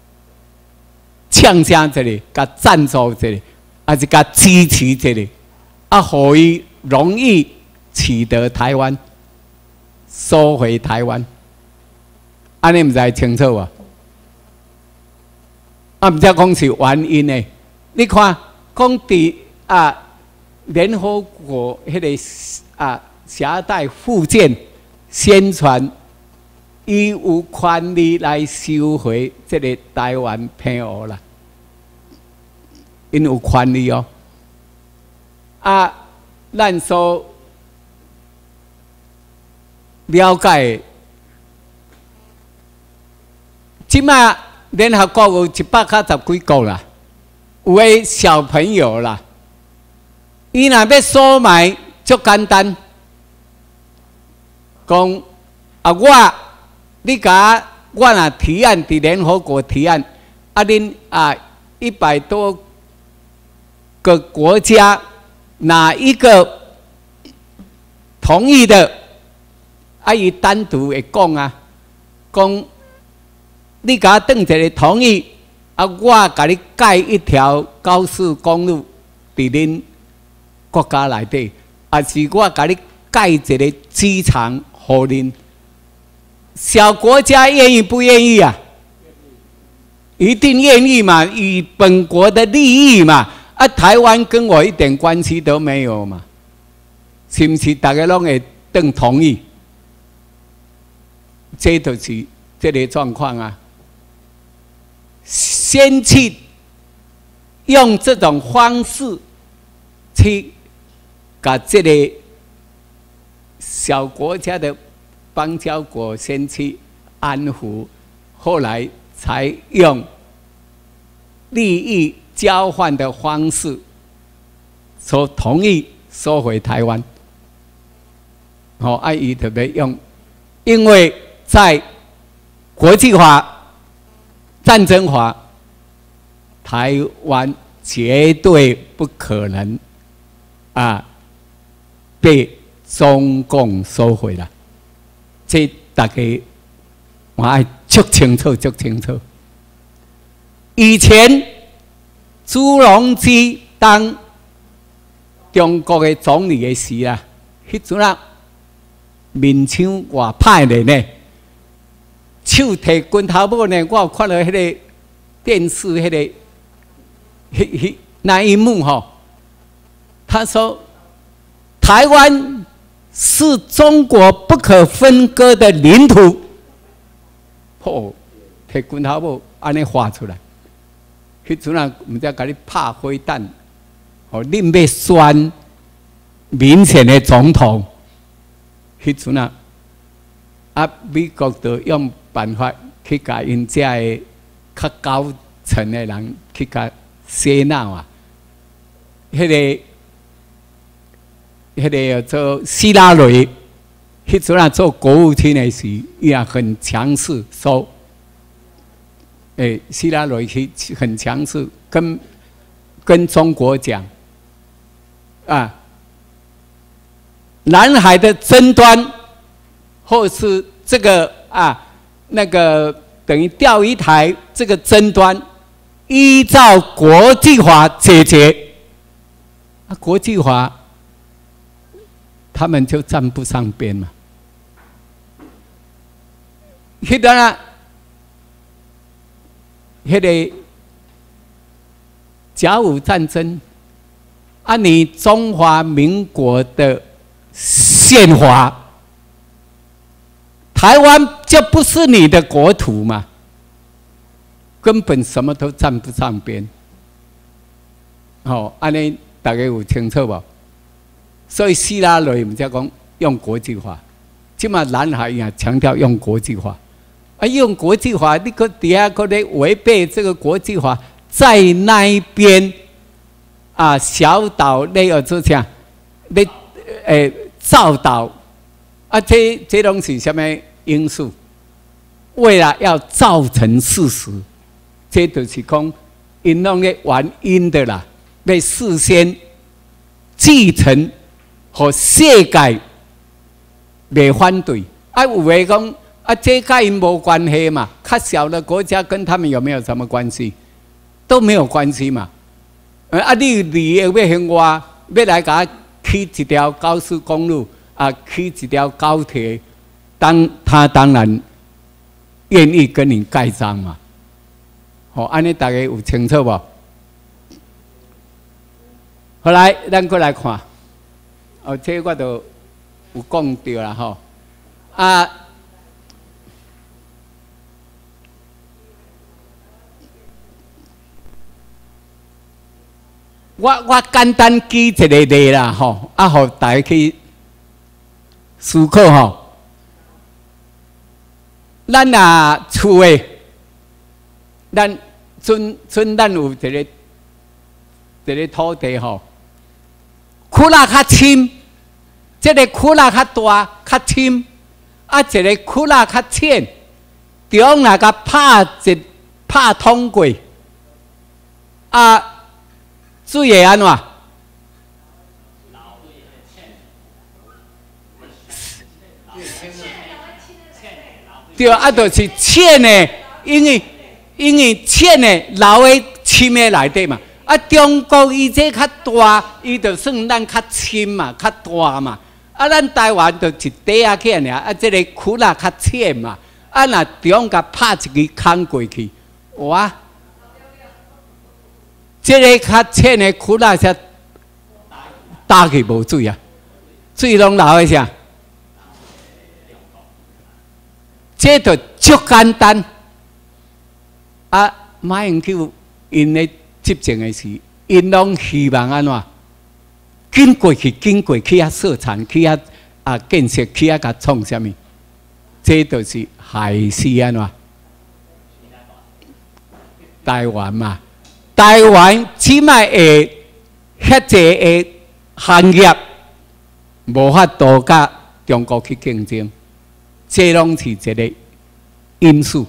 呛声一个，甲赞助一个，啊是甲支持一个，啊，互伊容易取得台湾，收回台湾，安尼毋知清楚啊？啊，毋则讲是原因的。你看，讲伫啊联合国迄个啊狭带附件。宣传，伊有权利来收回这个台湾澎湖啦，因有权利哦。啊，咱所了解，即马联合国有一百九十几国啦，有诶小朋友啦，伊若要收买，足简单。讲啊，我你甲我若提案伫联合国提案，啊，恁啊一百多个国家哪一个同意的？啊，伊单独会讲啊，讲你甲我登一个同意，啊，我甲你盖一条高速公路伫恁国家内底，啊是我甲你盖一个机场。互恁小国家愿意不愿意啊？一定愿意嘛，以本国的利益嘛。啊，台湾跟我一点关系都没有嘛，是不是？大家拢会等同意？这就是这个状况啊。先去用这种方式去把这个。小国家的邦交国先去安抚，后来才用利益交换的方式，说同意收回台湾。好、哦，爱伊特别用，因为在国际法、战争法，台湾绝对不可能啊被。中共收回了，这大家我爱足清楚、足清楚。以前朱镕基当中国的总理的时啊，迄阵啊面腔偌歹咧呢，手提拳头母呢，我有看到迄个电视迄、那个迄迄那一幕吼、哦，他说台湾。是中国不可分割的领土。哦，摕拳头母安尼画出来，迄阵啊，毋知甲你拍飞弹，哦，恁要选民选的总统，迄阵啊，啊，美国就用办法去甲因遮的较高层的人去甲洗脑啊，迄、那个。迄个做希拉蕊，迄阵啊做国务卿的时，伊也很强势，说，诶，希拉蕊去很强势，跟跟中国讲，啊，南海的争端，或是这个啊那个等于钓鱼台这个争端，依照国际法解决。啊，国际法他们就站不上边嘛。迄段啊，迄个甲午战争，按你中华民国的宪法，台湾就不是你的国土嘛，根本什么都站不上边。哦，安尼大家有清楚无？所以希拉里唔才讲用国际法，即嘛南海也强调用国际法。啊，用国际法，你个底下可能违背这个国际法，在那一边啊，小岛你要做啥？你诶造岛啊，这这拢是什么因素？为了要造成事实，这就是讲因拢咧原因的啦，要事先继承和世界未反对。啊，有诶讲。啊，这跟因无关系嘛，较小的国家跟他们有没有什么关系？都没有关系嘛。啊，你你要向我要来给他起一条高速公路啊，起一条高铁，当他当然愿意跟你盖章嘛。好，安尼大家有清楚无？后来咱过来看，哦，这我都有讲到啦吼啊。我我简单举一个例啦，吼，啊，互大家去思考吼。咱啊厝诶，咱准准咱有一个一个土地吼，窟窿较深，这个窟窿较大较深，啊，一个窟窿较浅，中若甲拍一拍通过，啊。水会安怎？对，啊，就是浅的，因为因为浅的流的深的内底嘛。啊，中国伊这较大，伊就算咱较深嘛，较大嘛。啊，咱台湾就一底啊起尔，啊，这个窟窿较浅嘛。啊，若中甲拍一个坑过去，哇！这个较浅的窟窿才打去无水啊，水拢流的啥？这就足简单。啊，马英九因咧执政的时，因拢希望安怎？紧过去，紧过去啊，设厂去啊啊建设去啊，甲创啥物？这就是还是安怎？台湾嘛。台湾起码会遐济个行业无法度甲中国去竞争，这拢是一个因素。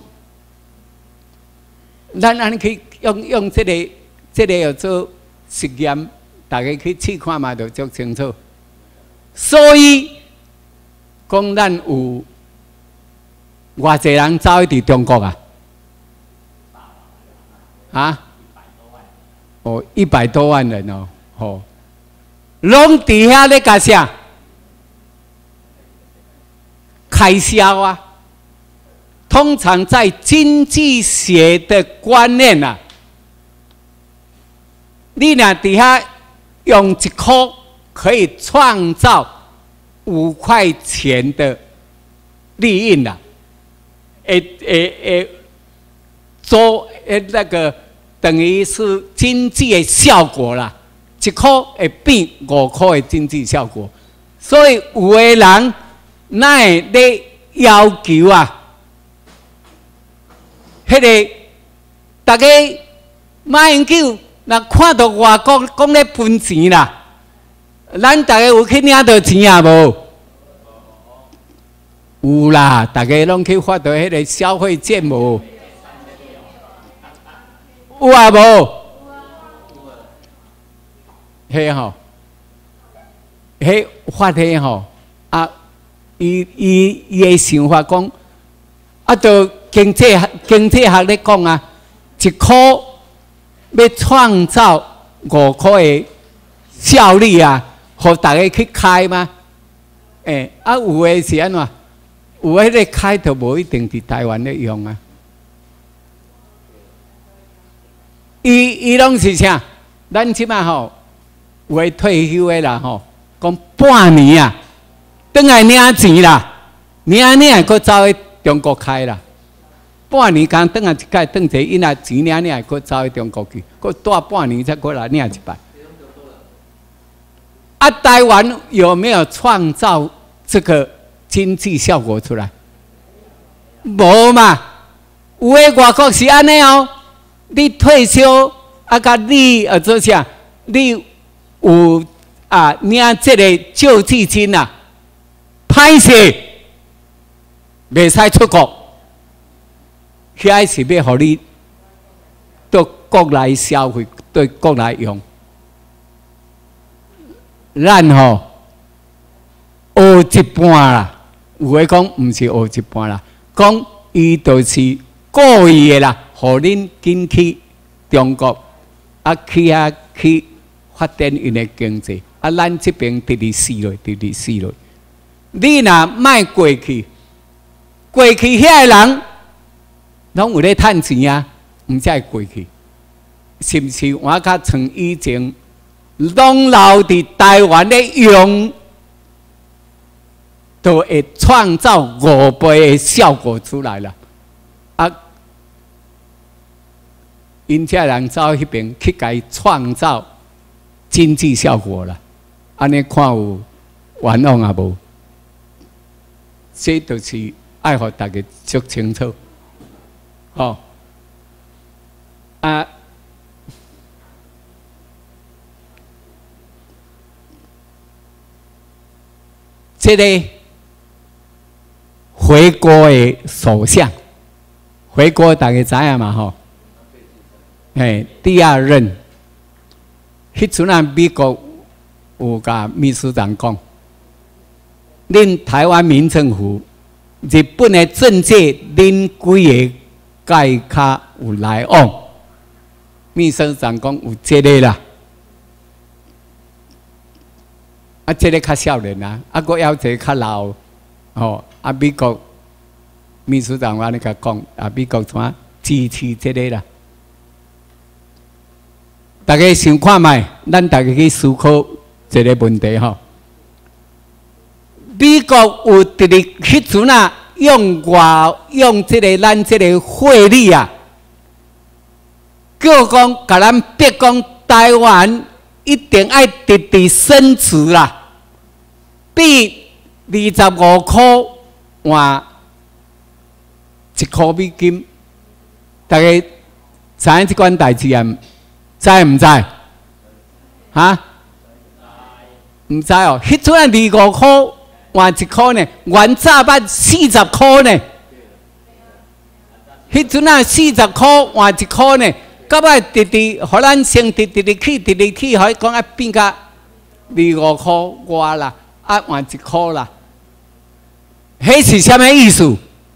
咱安尼去用用这个这个要做实验，大家去试看嘛，就足清楚。所以讲咱有偌济人走去伫中国啊？啊？哦，一百多万人哦，吼，拢伫遐咧干啥？开销啊！通常在经济学的观念啊，你若伫遐用一块可以创造五块钱的利润啦，诶诶诶，做诶那个。等于是经济的效果啦，一块会变五块的经济效果，所以有的人那会咧要求啊，迄、那个大家马英九若看到外国讲咧分钱啦，咱大家有去领到钱啊无？有啦，大家拢去发到迄个消费券无？有啊无？迄吼，迄发迄吼啊，伊伊伊诶想法讲，啊，就经济经济学咧讲啊，一箍要创造五箍的效率啊，互大家去开吗？诶、欸，啊有诶是安怎？有诶咧开就无一定伫台湾咧用啊。伊伊拢是啥？咱即马吼，有诶退休诶啦吼，讲半年啊，转来领钱啦，领领还佫走去中国开啦。半年刚转来一届，转者因啊钱领领还佫走去中国去，佫待半年才过来领一摆。啊，台湾有没有创造这个经济效果出来？无嘛，有诶外国是安尼哦。你退休啊，甲你呃做啥？你有啊领这个救济金啊，歹势，袂使出国，遐是要互你到国内消费，对国内用。咱吼学一半啦，有诶讲毋是学一半啦，讲伊就是故意诶啦，互恁紧去中国啊去遐去发展因诶经济，啊咱这边直直死落，直直死落。你若莫过去，过去遐诶人拢有咧趁钱啊，毋才会过去，是毋是？我甲从以前。拢留伫台湾咧用，就会创造五倍的效果出来了。啊，因遮人走迄边去甲创造经济效果了。安尼看有冤枉啊无？这就是爱互大家足清楚。哦，啊。这个回国的首相，回国大家知影嘛吼？哎，第二任，迄阵啊，美国有甲秘书长讲，恁台湾民政府、日本的政界，恁几个介较有来往？秘书长讲有这个啦。啊，这个较少年啊，啊，佫要一个较老，吼，啊，美国秘书长安尼甲讲，啊，美国怎支持这个啦？大家想看卖，咱大家去思考一个问题吼。美国有伫咧迄阵啊，用外用这个咱这个汇率啊，叫讲甲咱逼讲台湾。一定爱直直升值啦，比二十五块换一块美金，大家知影即款代志啊？知唔知？哈？唔知哦。迄阵啊，二五块换一块呢，原早捌四十块呢。迄阵啊，四十块换一块呢。到尾直直，互咱先直直直去，直直去，互伊讲啊变甲二五块外啦，啊换一块啦，迄是啥物意思？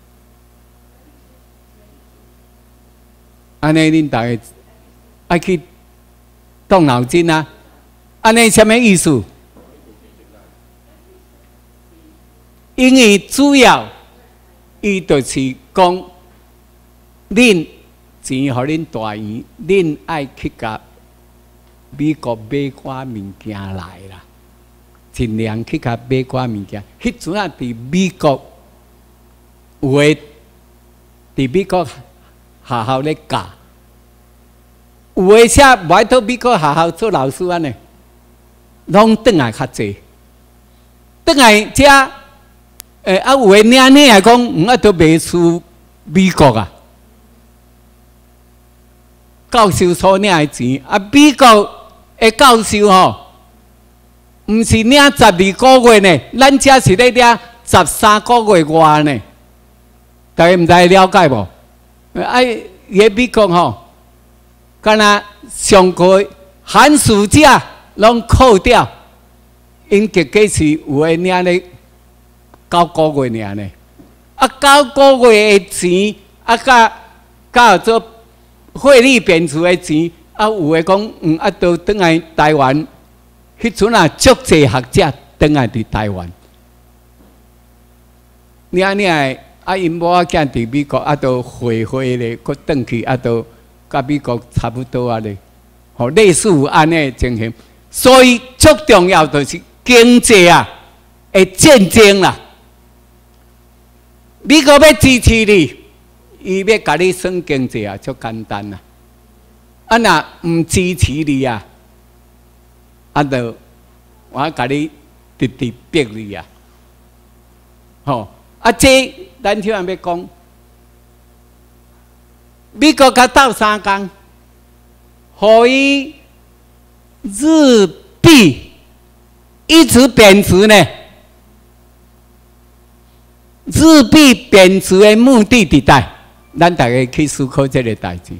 安尼恁大家爱去动脑筋啊！安尼啥物意思？因为主要伊就是讲恁。钱互恁大员，恁爱去甲美国买寡物件来啦，尽量去甲买寡物件。迄阵啊，伫美国有诶，伫美国学校咧教，有诶些无爱到美国学校做老师安尼，拢转来较济。转来遮，诶啊有诶领领来讲，毋啊都袂输美国啊。教授所领的钱，啊，美国的教授吼，毋是领十二个月呢，咱遮是咧领十三个月外呢。大家毋知了解无？啊，伊美国吼，敢若上课寒暑假拢扣掉，因结果是有诶领咧九个月尔呢。啊，九个月的钱啊，甲甲做汇率贬值的钱，啊，有诶讲，嗯，啊，都转来台湾，迄阵啊，足济学者转来伫台湾。你啊，你啊，啊，因某仔囝伫美国，啊，都回回咧，搁转去，啊，都甲美国差不多啊咧。吼，类似有安尼情形，所以最重要就是经济啊，会战争啦。美国要支持你，伊要甲你算经济啊，足简单啦。啊，若毋支持你啊，啊，就我甲你直直逼你啊。吼，啊，这咱像要讲，美国甲斗三工。所以日币一直贬值呢？日币贬值的目的伫在，咱大家去思考这个代志。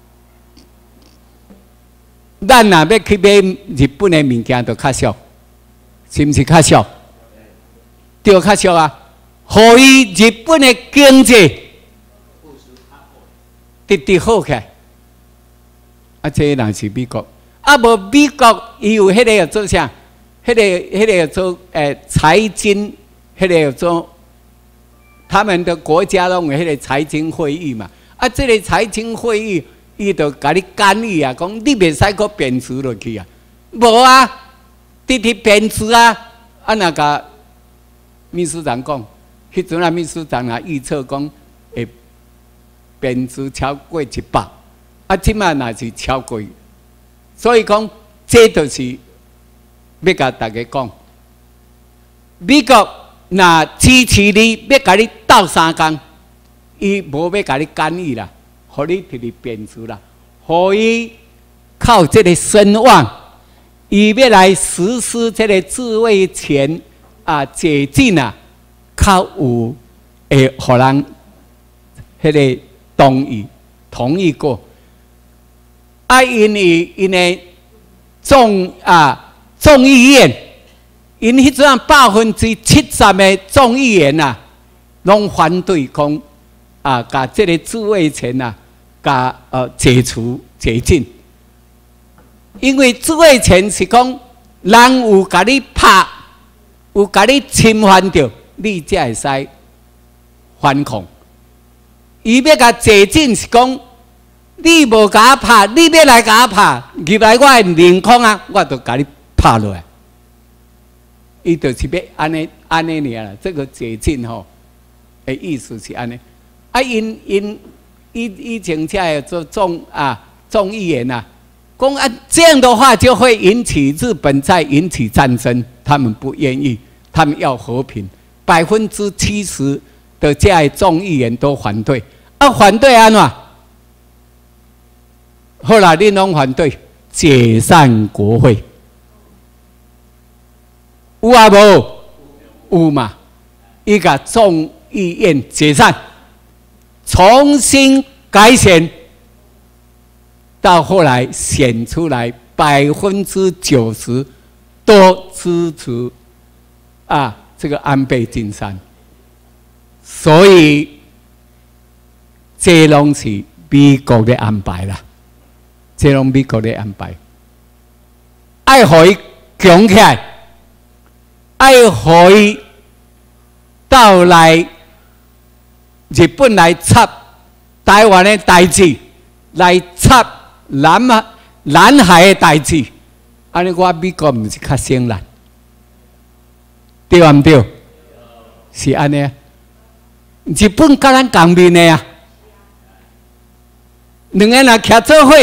咱若要去买日本的物件，就较俗，是毋是较俗？对，较俗啊！所以日本的经济直直好起来。啊，这若是美国，啊无美国伊有迄个要做啥？迄、那个、迄、那个要做诶财经，迄、那个要做他们的国家拢有迄个财经会议嘛。啊，这个财经会议，伊就甲你干预啊，讲你袂使搁贬值落去啊。无啊，直直贬值啊。啊，那个秘书长讲，迄阵啊，秘书长啊预测讲会贬值超过一百。啊，即摆若是超过，所以讲，这就是要甲大家讲，美国若支持你，要甲你斗三工，伊无要甲你干预啦，互你直直贬值啦，互伊靠这个声望，伊要来实施这个自卫权啊解禁啊，较有会互人迄个同意同意过。啊，因为因的众啊众议院，因迄阵啊百分之七十的众议员啊，拢反对讲啊，甲这个自卫权啊，甲呃解除解禁。因为自卫权是讲人有甲你拍，有甲你侵犯着，你才会使反抗。伊要甲解禁是讲。你无甲我拍，你要来甲我拍，入来我的领空啊，我就甲你拍落来。伊就是要安尼安尼尔啦，这个解禁吼，的意思是安尼。啊，因因以以前才做众啊众议员啊，讲啊这样的话就会引起日本再引起战争，他们不愿意，他们要和平。百分之七十的这些众议员都反对，啊反对安怎？后来恁拢反对解散国会，有啊无？有嘛？伊甲众议院解散，重新改选，到后来选出来百分之九十都支持啊这个安倍晋三，所以这拢是美国的安排啦。这拢美国的安排，爱互伊强起来，爱互伊到来日本来插台湾的代志，来插南啊南海的代志，安尼我美国毋是较省力，对毋对？是安尼啊，日本甲咱共面的啊，两个人徛做伙。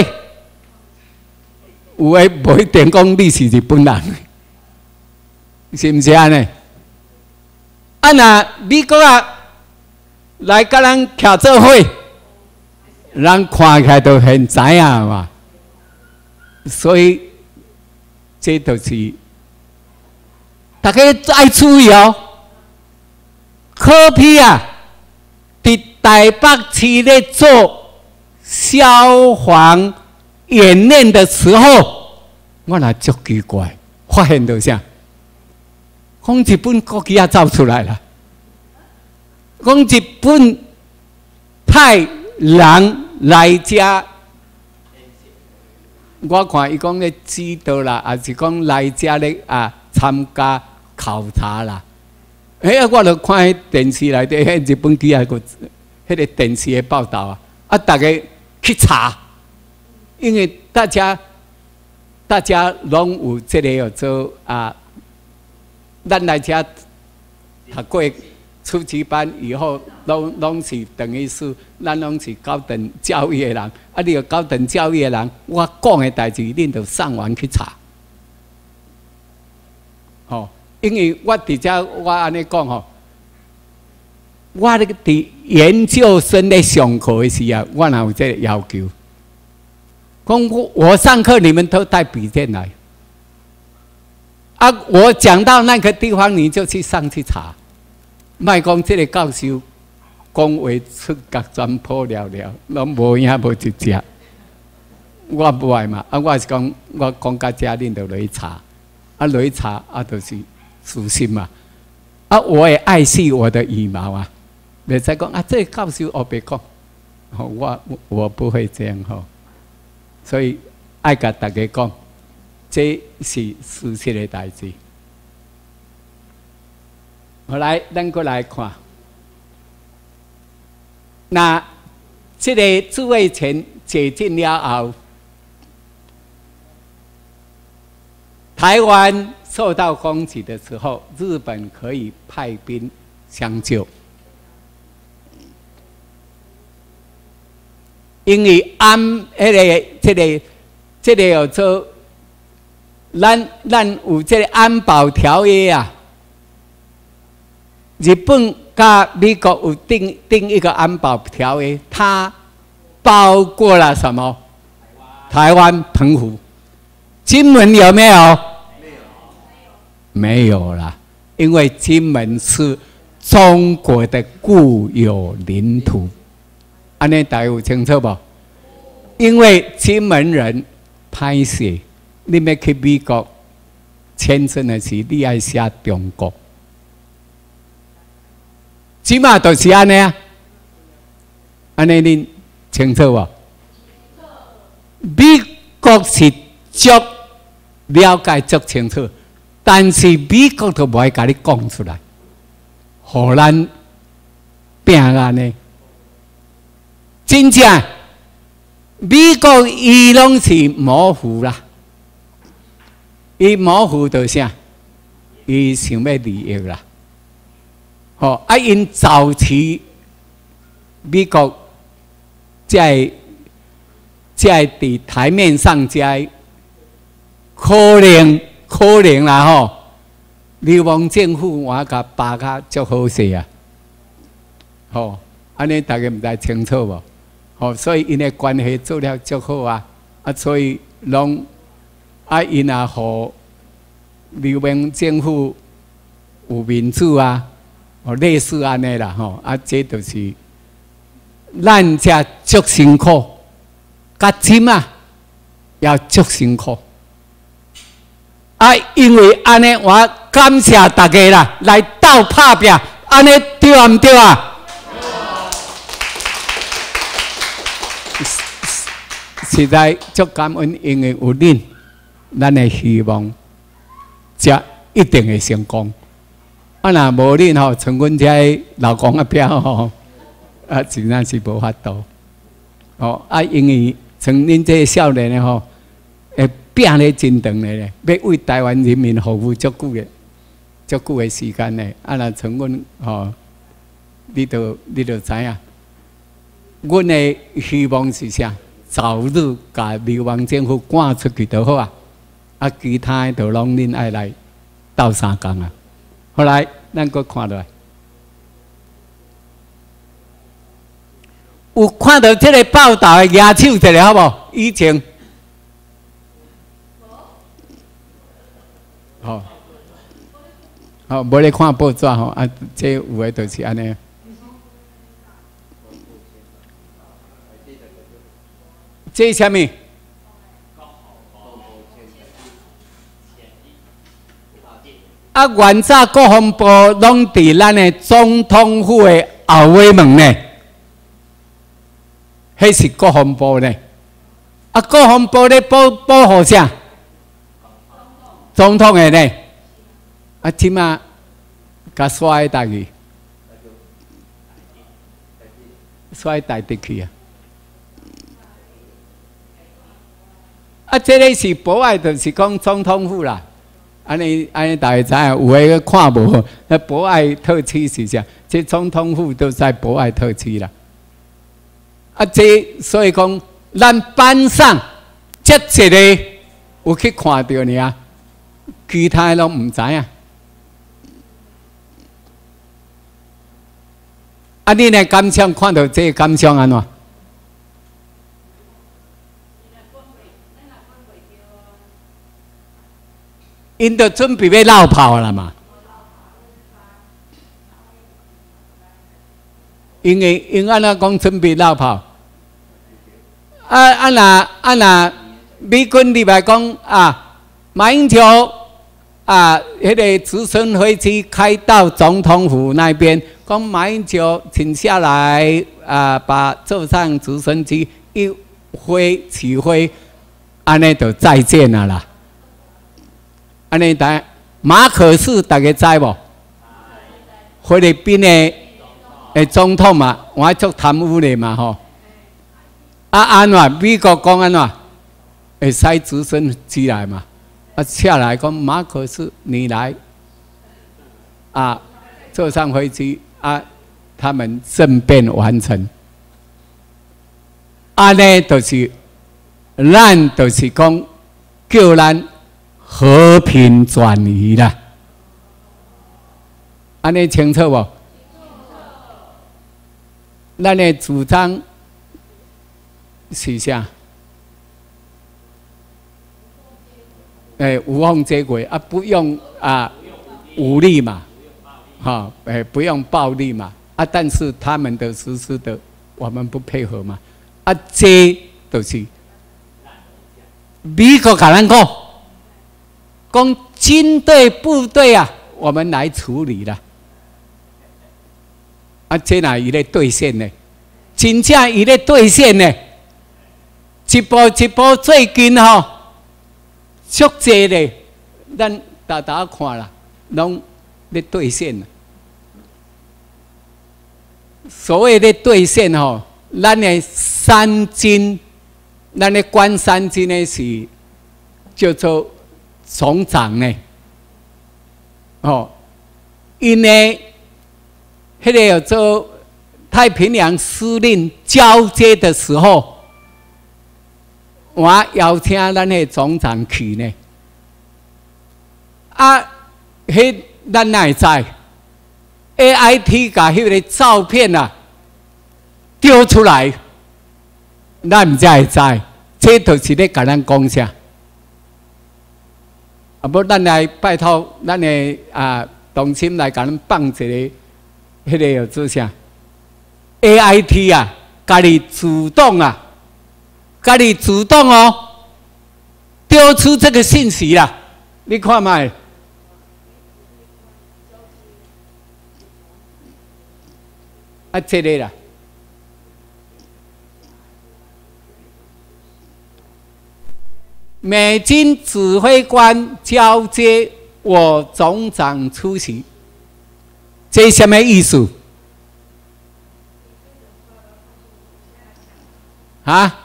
有诶，无一定讲你是日本人，是毋是安尼？啊，若美国啊来甲咱徛做伙，咱看起来都很知影嘛。所以这就是大家爱注意哦。柯 P 啊，伫台北市咧做消防演练的时候，我也足奇怪，发现到啥？讲日本国旗也走出来了，讲日本派人来遮，我看伊讲咧指导啦，还是讲来遮咧啊参加考察啦。哎呀，我著看迄电视内底，迄日本机啊个，迄个电视的报道啊，啊，大家去查，因为大家大家拢有这个叫做啊，咱来遮读过初级班以后，拢拢是等于是咱拢是高等教育的人，啊，你有高等教育的人，我讲的代志，恁就上网去查，哦。因为我伫遮，我安尼讲吼，我咧伫研究生咧上课的时啊，我哪有这个要求？讲我我上课你们都带笔电来，啊，我讲到那个地方你就去上去查，莫讲这个教授讲话出角全破了了，拢无影无一只，我不爱嘛，啊，我是讲我讲到遮，恁就落去查，啊，落去查啊，就是。属心嘛，啊，我也爱惜我的羽毛啊！别再讲啊，这个教授我别讲，哦，我我不会这样吼，所以爱甲大家讲，这是事实的代志。后来咱过来看，那这个自卫权解禁了后，台湾。受到攻击的时候，日本可以派兵相救，因为安迄个、这个、这个叫做咱咱有这个安保条约啊。日本跟美国有定定一个安保条约，它包括了什么？台湾、澎湖、金门有没有？没有啦，因为金门是中国的固有领土，安尼大家有清楚不？因为金门人歹势，你要去美国签证的时，你爱写中国，起码都是安尼啊，安尼恁清楚不？美国是足了解足清楚。但是美国都不会甲你讲出来，互咱拼安尼。真正美国伊拢是模糊啦，伊模糊到啥？伊想要利益啦。吼、哦，啊，因早期美国在在伫台面上在可能。可能啦吼，流亡政府我甲巴卡足好势啊，吼，安尼大家毋知清楚无？吼，所以因诶关系做了足好啊，啊，所以拢啊因也互流亡政府有民主啊，哦，类似安尼啦吼，啊，这就是咱遮足辛苦，甲金啊也足辛苦。啊，因为安尼，我感谢大家啦，来斗拍拼，安尼对啊毋对啊？实在足感恩，因为有恁，咱的希望，才一定会成功。啊，若无恁吼，像阮遮老公啊标吼，啊，真正是无法度。哦，啊，因为像恁这少年的吼，会。拼咧真长咧，要为台湾人民服务足久嘅、足久嘅时间咧。啊，若像阮吼，你都你都知影，阮嘅希望是啥？早日甲流亡政府赶出去就好啊！啊，其他就拢恁爱来斗相共啊！后来咱搁看落来，有看到这个报道的举手一下好无？以前。吼，好，无咧看报纸吼，啊，这有诶就是安尼。这是啥物？啊，原早国防部拢伫咱诶总统府诶后尾门呢。 迄是国防部呢。啊，国防部咧保保护啥？总统的呢？啊，即马甲甩大去，甩大地去啊！啊，这个是博爱，就是讲总统府啦。安尼安尼，大家知影，有诶看无？那博爱特区是啥？这总统府都在博爱特区啦。啊，这所以讲，咱班上这一个有去看到呢啊，其他拢唔知影。啊，你呢感想看到这个感想安怎？因都准备要绕跑了嘛？因为因安那讲准备绕跑，啊啊那啊那美军里来讲啊，马英九啊，迄个直升飞机开到总统府那边，讲马英九请下来啊，把坐上直升机一飞起飞，安尼就再见了啦。安尼大马可仕大家知无？菲律宾的诶总统嘛，我做贪污的嘛吼。啊安怎？美国讲安怎？会使直升机来嘛？啊下来讲马可仕你来，啊坐上飞机啊，他们政变完成。安尼就是咱就是讲叫咱。和平转移啦，安尼清楚无？咱的主张是啥？诶，无缝接轨啊，不用啊武力嘛，哈，诶，不用暴力嘛，啊，但是他们的实施的，我们不配合嘛，啊，这就是美国甲咱讲。讲军队部队啊，我们来处理啦。啊，这哪伊咧兑现呢？真正伊咧兑现呢？一步一步最近吼、哦，足济咧，咱大家看啦，拢咧兑现啦。所谓的兑现吼、哦，咱的三军，咱的关三军呢是叫做。总长呢？哦，因为迄个有做太平洋司令交接的时候，我邀请咱个总长去呢。啊，迄咱哪会知 ？A I T 把迄个照片啊丢出来，咱唔才会知，这就是咧甲咱讲啥。啊！不，咱来拜托咱的啊同心来，甲咱放一个，迄个叫做啥 ？A I T 啊，家己主动啊，家己主动哦，丢出这个信息啦，你看卖。啊，这个啦。美军指挥官交接，我总长出席，这什么意思？啊？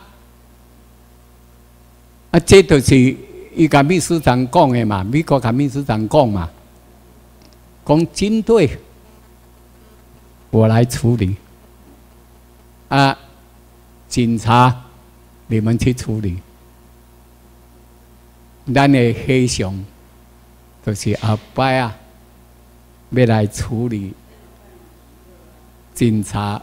啊，这就是伊甲秘书长讲的嘛，美国甲秘书长讲嘛，讲军队我来处理，啊，警察你们去处理。咱的黑熊就是后摆啊，要来处理警察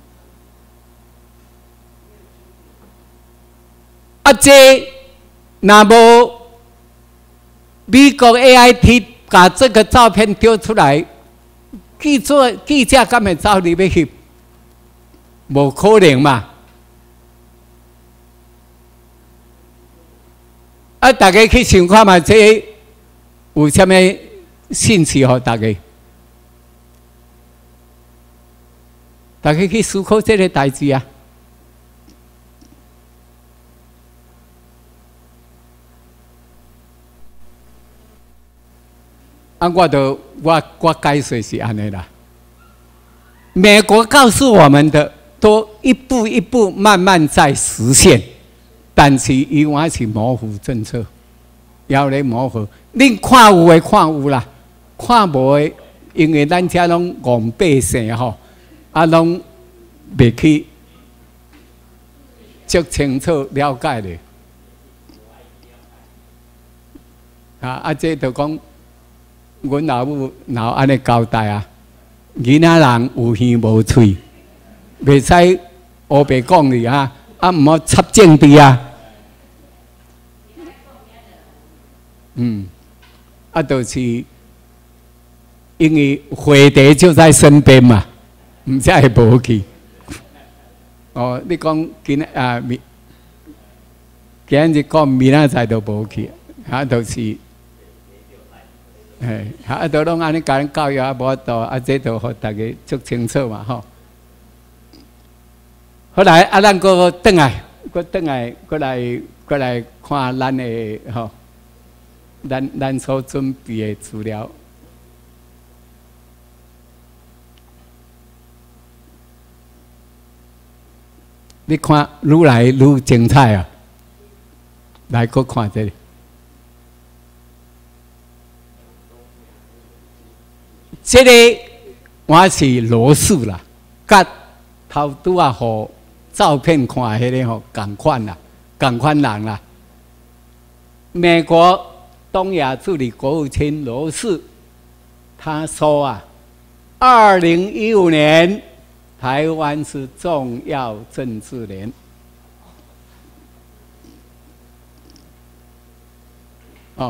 啊，这那无美国 A I T 把这个照片丢出来，记者记者敢会走入要翕？无可能嘛！啊，大家去想看嘛，这有啥物信息互大家？大家去思考这个代志啊！ 啊，我都我我解释是安尼啦。美国告诉我们的，都一步一步慢慢在实现，但是伊还是模糊政策，要咧模糊。恁看有诶看有啦，看无诶，因为咱遮拢戆百姓吼，啊，拢袂去足清楚了解咧。啊啊，这就讲，阮老母然后安尼交代啊，囡仔人有耳无喙，袂使黑白讲哩啊，啊毋好插政治啊。嗯，啊，就是因为毁敌就在身边嘛，毋才会无去。哦，你讲今啊明，今日讲明仔载都无去，啊，就是。哎，啊，都拢安尼甲咱教育啊，无度啊，这都互大家足清楚嘛，吼。后来啊，咱个转来，个转来，过来，过来看咱的吼，咱咱所准备的资料。你看愈来愈精彩啊！来，搁看这里。这个我是罗氏啦，甲头拄啊，互照片看迄个吼共款啦，共款人啦。美国东亚助理国务卿罗氏，他说啊，二零一五年台湾是重要政治年。哦，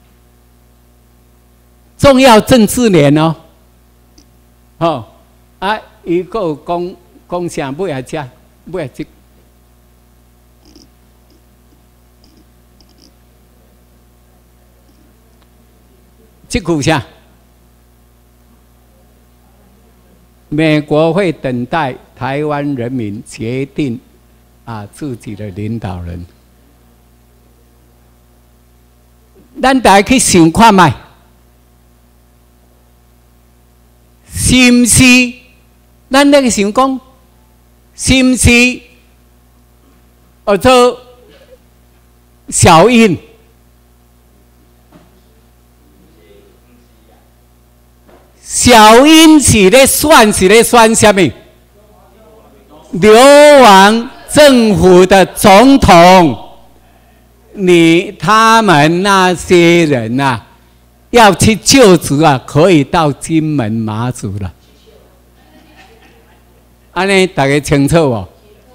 重要政治年哦。哦，啊，伊个有讲讲啥？尾啊只，尾啊只，这句啥？美国会等待台湾人民决定啊自己的领导人。咱大家去想看卖。是毋是？咱那个想讲，是毋是？或者小英，小英是咧选是咧选什么？流亡政府的总统，你他们那些人呐、啊？要去就职啊，可以到金门、马祖了。安尼大家清楚哦。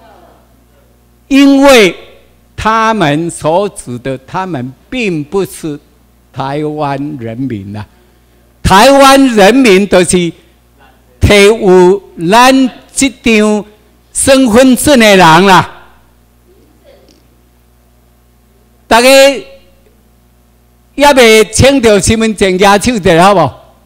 因为他们所指的，他们并不是台湾人民呐、啊。台湾人民就是摕有咱这张身份证的人啦、啊。大家。也未签到身份证，举手者好无？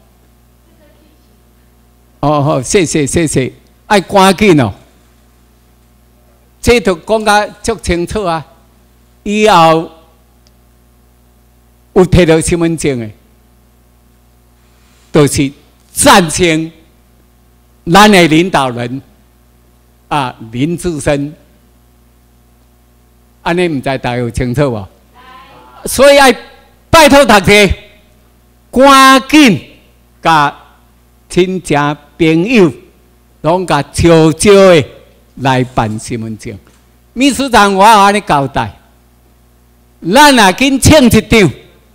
哦好，谢谢谢谢，爱赶紧哦。这都讲甲足清楚啊！以后有摕到身份证的，都、就是赞成咱的领导人啊林志深，安尼唔知大家有清楚无？所以爱。拜托大家，赶紧甲亲戚朋友，拢甲悄悄的来办身份证。秘书长，我有安尼交代，咱若紧请一张，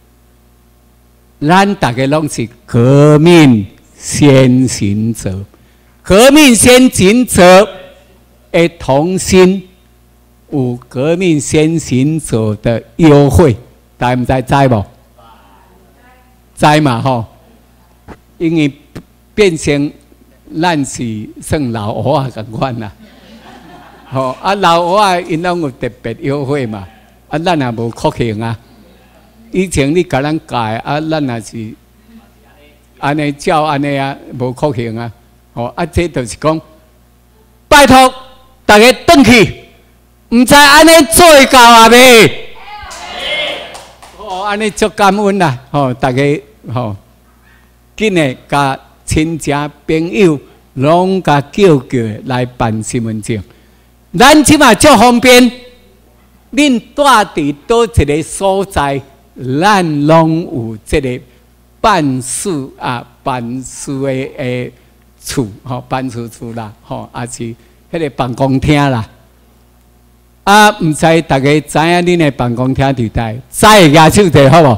咱大家拢是革命先行者，革命先行者的同心，有革命先行者的优惠。大家唔知知无？知嘛吼？因为变成咱是算老蚵仔共款啦。吼啊，老蚵仔因拢有特别优惠嘛。啊，咱也无酷刑啊。以前你甲咱教啊，咱也是安尼照安尼啊，无酷刑啊。吼啊，这就是讲，拜托大家转去，唔知安尼做到啊未？哦，安尼足感恩啦！吼，大家吼， 紧诶，甲亲戚朋友拢甲叫叫来办身份证。咱即马足方便，恁住伫倒一个所在，咱拢有即个办事啊，办事诶诶处吼，办事处啦，吼，也是迄个办公厅啦。啊，毋知大家知影恁诶办公厅伫代，知诶举手者好无？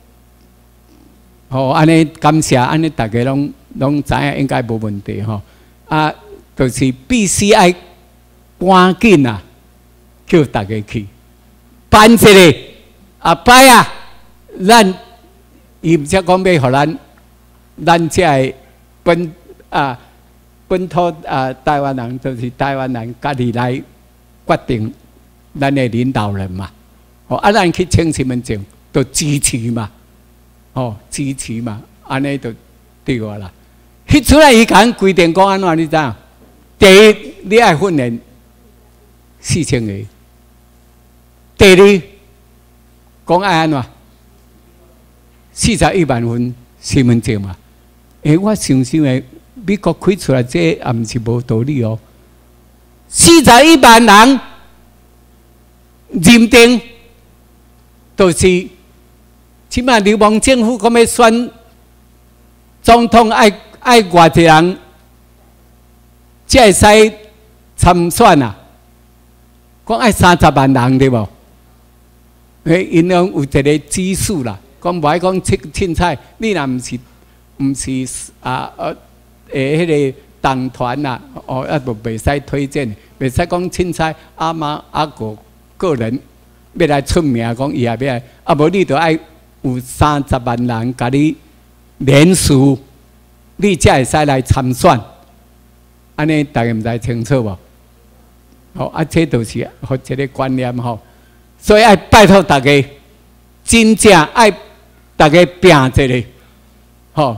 吼，安尼感谢，安尼大家拢拢知影，应该无问题吼。啊，就是必须爱赶紧啊，叫大家去办一个啊摆啊，咱伊毋则讲要互咱，咱遮个本啊本土啊台湾人，就是台湾人家己来决定咱的领导人嘛。哦，啊，咱去签身份证，就支持嘛。哦，支持嘛，安尼就对啊啦。迄出来伊讲规定讲安怎，你知影？第一，你爱训练四千个；第二，讲爱安怎？四十一万份身份证嘛。诶，我想想诶，美国开出来这也毋是无道理哦。四十一万人认定，就是。即马流氓政府讲要选总统，爱爱偌济人才会使参选啊？讲爱三十万人对无？诶，因拢有一个指数啦，讲无爱讲凊凊彩，你若毋是毋是啊呃诶，迄个党团啦，哦，啊无袂使推荐，袂使讲凊彩阿妈阿哥个人要来出名，讲伊也要来，啊无你着爱。有三十万人甲你联署，你才会使来参选。安尼大家毋知清楚无？好，啊，这就是互一个观念吼。所以爱拜托大家，真正爱大家拼一个，吼。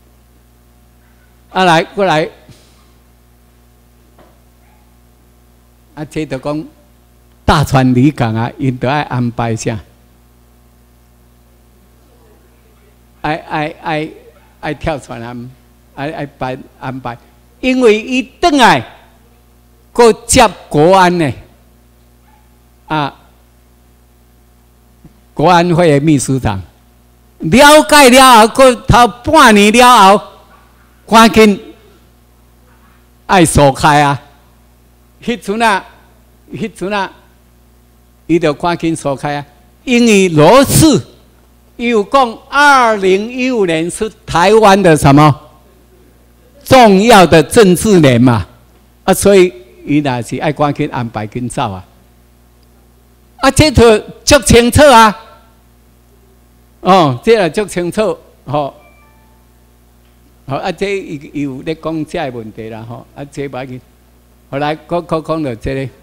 啊来，过来，啊，这就讲大川离港啊，因着爱安排啥？爱爱爱爱跳船啊！爱爱办安排，因为伊转来，搁接国安呢，啊，国安会的秘书长了解了后，搁头半年了后，赶紧爱锁开啊！迄阵啊，迄阵啊，伊就赶紧锁开啊，因为罗氏。有讲，二零一五年是台湾的什么重要的政治年嘛？啊，所以伊若是爱赶紧安排紧走啊。啊，这就足清楚啊。哦，这也足清楚，吼、哦。好啊，这伊有咧讲这个问题啦，吼、哦。啊，这把紧，后来讲讲讲到这个。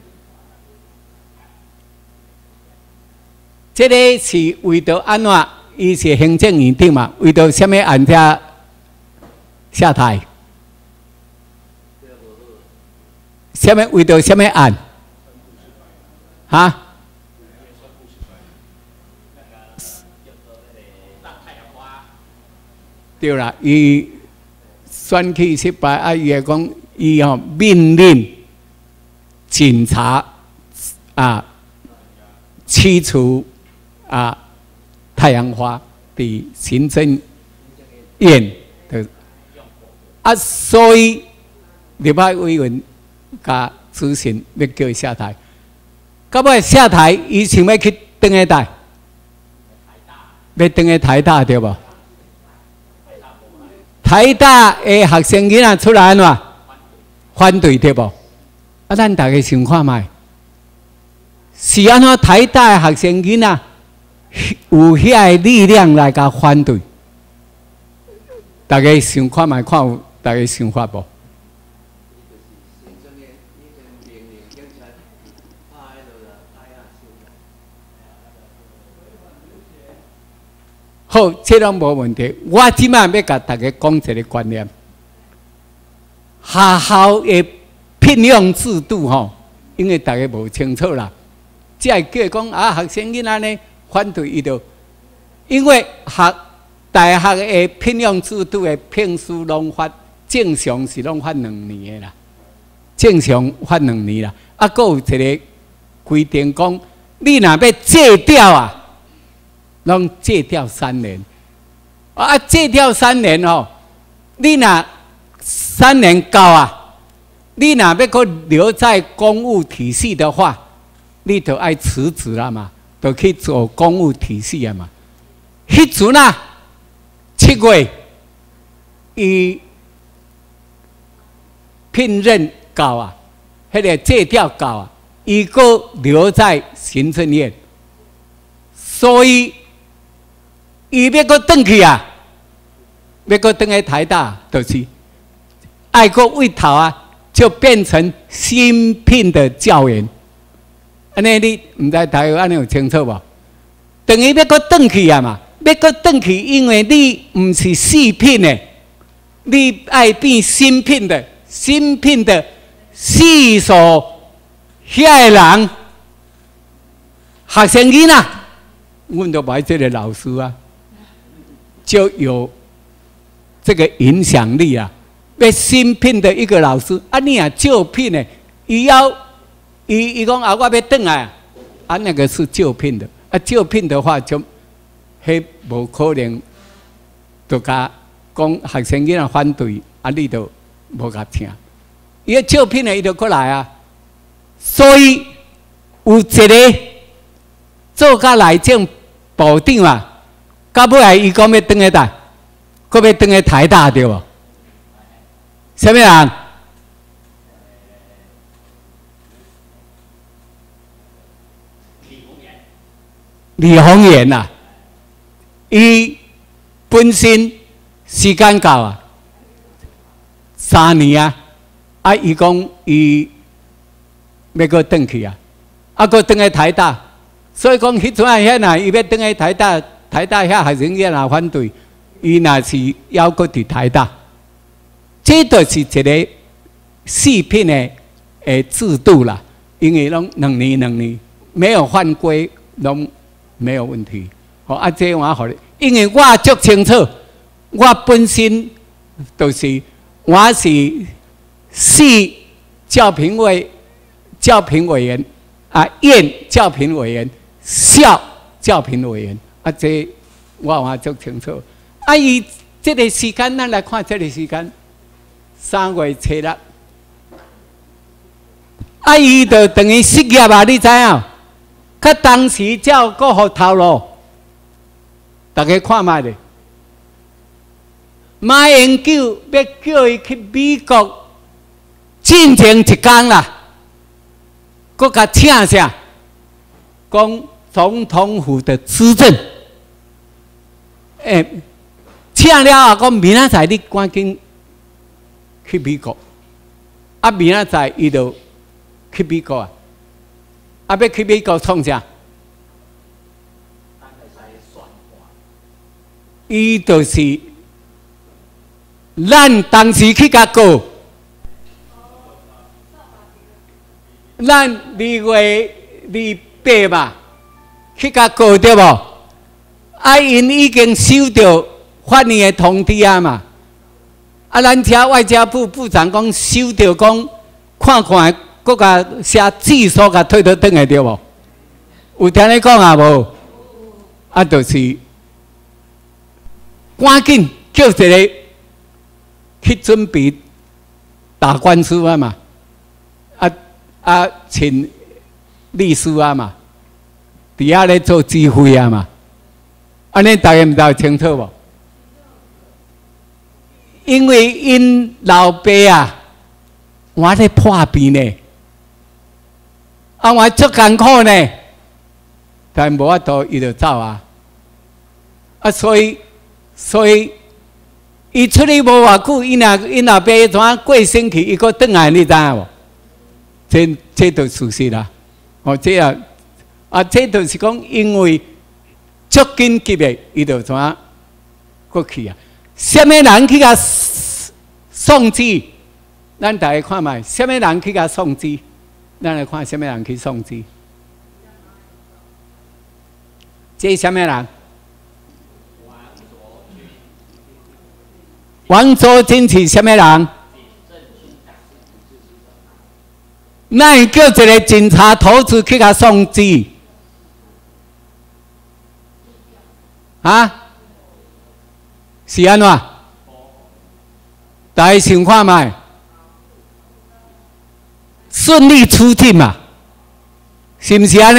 这个是为着安怎？伊是行政院长嘛？为着什么案件下台？什么为着什么案？哈？对啦，伊选举失败，啊，伊会讲伊吼命令警察啊驱除。啊，太阳花的行政院的啊，所以立法委员甲咨询要叫伊下台，到尾下台，伊想要去登个台，要登个台大对无？台大的学生囡仔出来安怎？反对对无？啊，咱大家想看卖，是安怎台大的学生囡仔？有遐个力量来甲反对，大家想看卖看有大家想法无？好，这拢无问题。我即摆要甲大家讲一个观念：学校的聘用制度吼，因为大家无清楚啦，只会叫讲啊，学生囡仔呢？反对伊就，因为学大学的聘用制度的聘书拢发，正常是拢发两年的啦，正常发两年啦。啊，佫有一个规定讲，你若要借调啊，拢借调三年。啊，借调三年哦，你若三年到啊，你若要佫留在公务体系的话，你就爱辞职啦嘛，就去做公务体系啊嘛。迄阵啊，七月，伊聘任到啊，迄个借调到啊，伊佫留在行政院，所以。伊要搁转去啊，要搁转去台大，就是爱搁位头啊，就变成新聘的教员。安尼你唔知台湾安尼有清楚无？等于要搁转去啊嘛，要搁转去，因为你唔是四聘的，你爱变新聘的，新聘的四所遐人学生囡仔，阮都买这个老师啊。就有这个影响力啊！被新聘的一个老师，啊，你啊旧聘的，伊要伊伊讲啊，我要转来，啊，那个是旧聘的，啊，旧聘的话就，迄无可能，就甲讲学生囡仔反对，啊，你就无甲听，伊个旧聘的伊就过来啊，所以有一个做甲内政部长啊。到尾来，伊讲要转去台，搁要转去台大对无？什么人？李宏源呐，伊本身时间到啊，三年啊，啊，伊讲伊要搁转去啊，啊，搁转去台大，所以讲迄阵啊，遐呐，伊要转去台大。台大遐学生囡仔反对，伊若是要搁伫台大，这就是一个四聘的诶制度啦。因为拢两年两年没有犯规，拢没有问题。好啊，这我好，因为我足清楚，我本身就是我是市教评委、教评委员啊，院教评委员、校教评委员。啊，这我我足清楚。啊，伊这个时间，咱来看这个时间，三月初六。啊，伊就等于失业啊，你知影？佮当时照个互头路，大家看卖咧。马英九要叫伊去美国进前一天啦，佮甲请啥？讲总统府的资政。诶、欸，请了后，讲明仔载你赶紧去美国，啊，明仔载伊就去美国啊，啊，要去美国创啥？伊就是咱当时去甲告，咱二月二八嘛，去甲告对无？啊，因已经收到法院的通知啊嘛，啊，咱遮外交部部长讲收到讲，看看，搁甲写字数甲退倒转来对无？有听你讲啊无？啊，就是赶紧叫一个去准备打官司啊嘛，啊啊，请律师啊嘛，伫遐咧做指挥啊嘛。安尼大家唔知道清楚无？因为因老爸啊，我咧破病呢，啊我足艰苦呢，但无法度，伊就走啊。啊，所以所以伊出去无偌久，因若因老爸怎啊过星期，伊搁转来，你知影无？这这都事实啦。哦，这啊啊，这就是讲因为。足紧急的，伊就怎啊过去啊？什么人去甲送机？咱大家看卖，什么人去甲送机？咱来看什么人去送机？这什么人？ 王周金是什么人？那会叫一个警察头子去甲送机？啊？是安怎？大家想看卖？顺利出境嘛？是毋是安尼？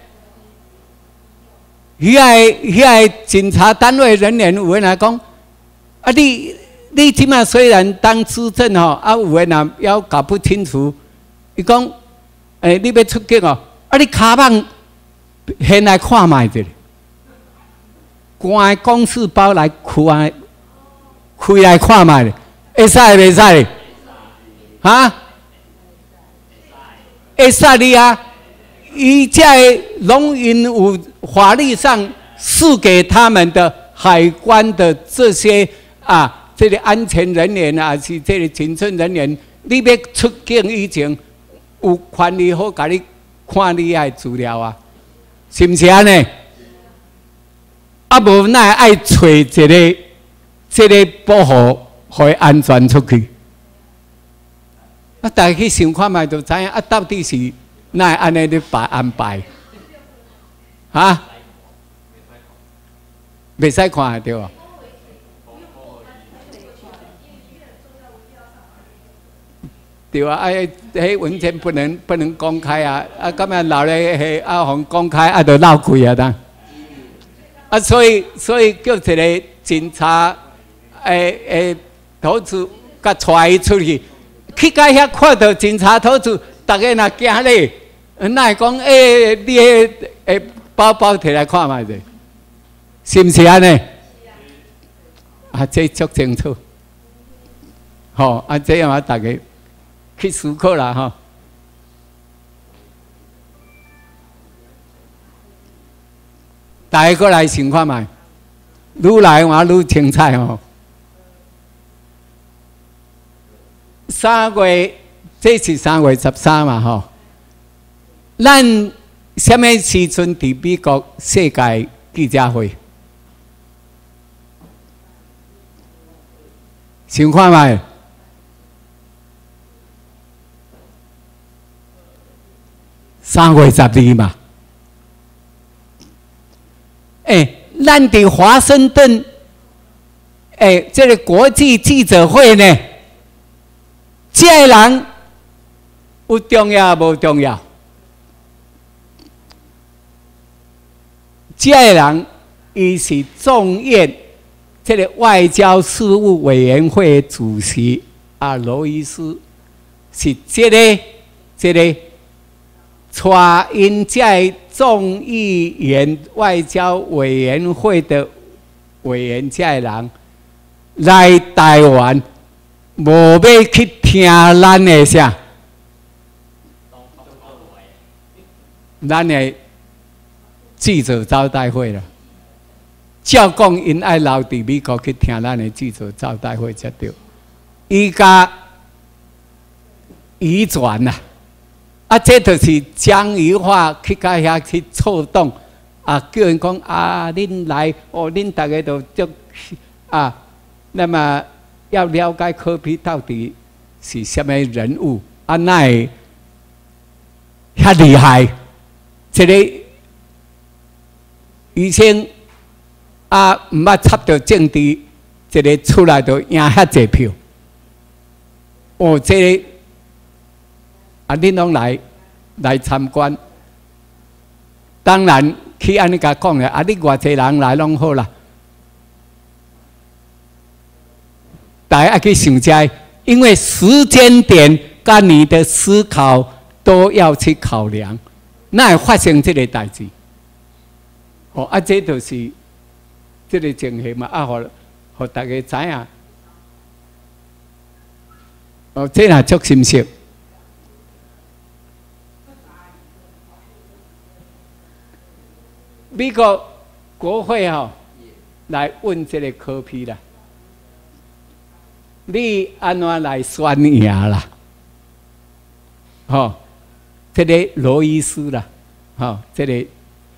遐个遐个警察单位人员有诶来讲，啊你你即马虽然当资政吼，啊有诶人要搞不清楚，伊讲，诶、欸、你要出境哦，啊你卡棒现来看卖者，关公事包来开开来看卖，会使袂使？啊？会使你啊！伊这拢因有法律上赐给他们的海关的这些啊，这个安全人员啊，是这个行政人员，你要出境以前，有权利好甲你看你爱资料啊，是毋是安尼？啊，无那爱找一个这个保护，互伊安全出去。啊，大家去想看卖，就知影啊，到底是哪会安尼咧排安排？啊？袂使看对吧？对啊，哎，迄文件不能不能公开啊！啊，咁样老咧迄啊，互公开啊，就闹鬼啊！当啊，所以所以叫一个警察，诶诶，头子甲带伊出去。去到遐看到警察头子，大家若惊咧，那会讲诶，你迄诶包包摕来看卖者，是毋是安尼？啊，这足清楚。吼、哦，啊，这样啊，大家去思考啦，吼。大家过来想看卖，愈来我愈清彩吼。三月，这是三月十三嘛吼。咱什么时阵伫美国世界记者会？想看卖？三月十二嘛。诶、欸，咱伫华盛顿，诶、欸，这个国际记者会呢？这个人有重要无重要？这个人，伊是众院这个外交事务委员会主席啊，罗伊斯是这个这个带因这众议员外交委员会的委员，这个人来台湾。无要去听咱的啥，咱的记者招待会了。照讲，因爱留伫美国去听咱的记者招待会才对。伊甲遗传呐，啊，这就是江宜桦去甲遐去触动，啊，叫人讲啊，恁来哦，恁大家都足啊，那么。要了解柯 P 到底是什么人物，啊，那会遐厉害？这个以前啊，唔捌插到政治，这个出来就赢遐济票。哦，这个啊，恁拢来来参观，当然去安尼甲讲咧，啊，你偌济人来拢好啦。大家要去想这，因为时间点跟你的思考都要去考量，那会发生这个代志。哦，啊，这就是这个情形嘛，啊，互互大家知影。哦，这也足深刻。美国国会吼、哦、来问这个柯 P 啦。你安怎来选赢啦？吼、哦，这个罗伊斯啦，吼、哦，这个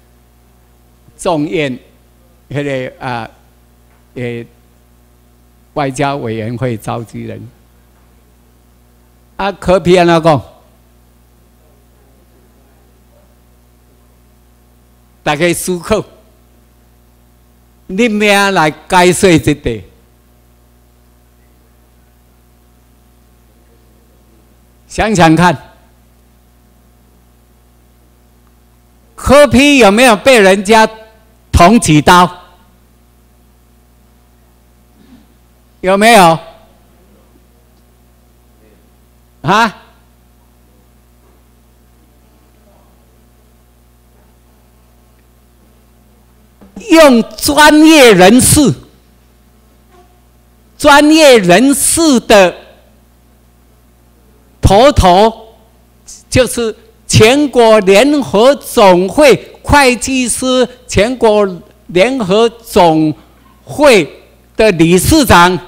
众院，迄、那个啊，诶， 外交委员会召集人。啊，柯 P 安怎讲？大家思考，你命来解说这题。想想看，柯 P 有没有被人家捅几刀？有没有？啊？用专业人士、专业人士的头头，就是全国联合总会会计师全国联合总会的理事长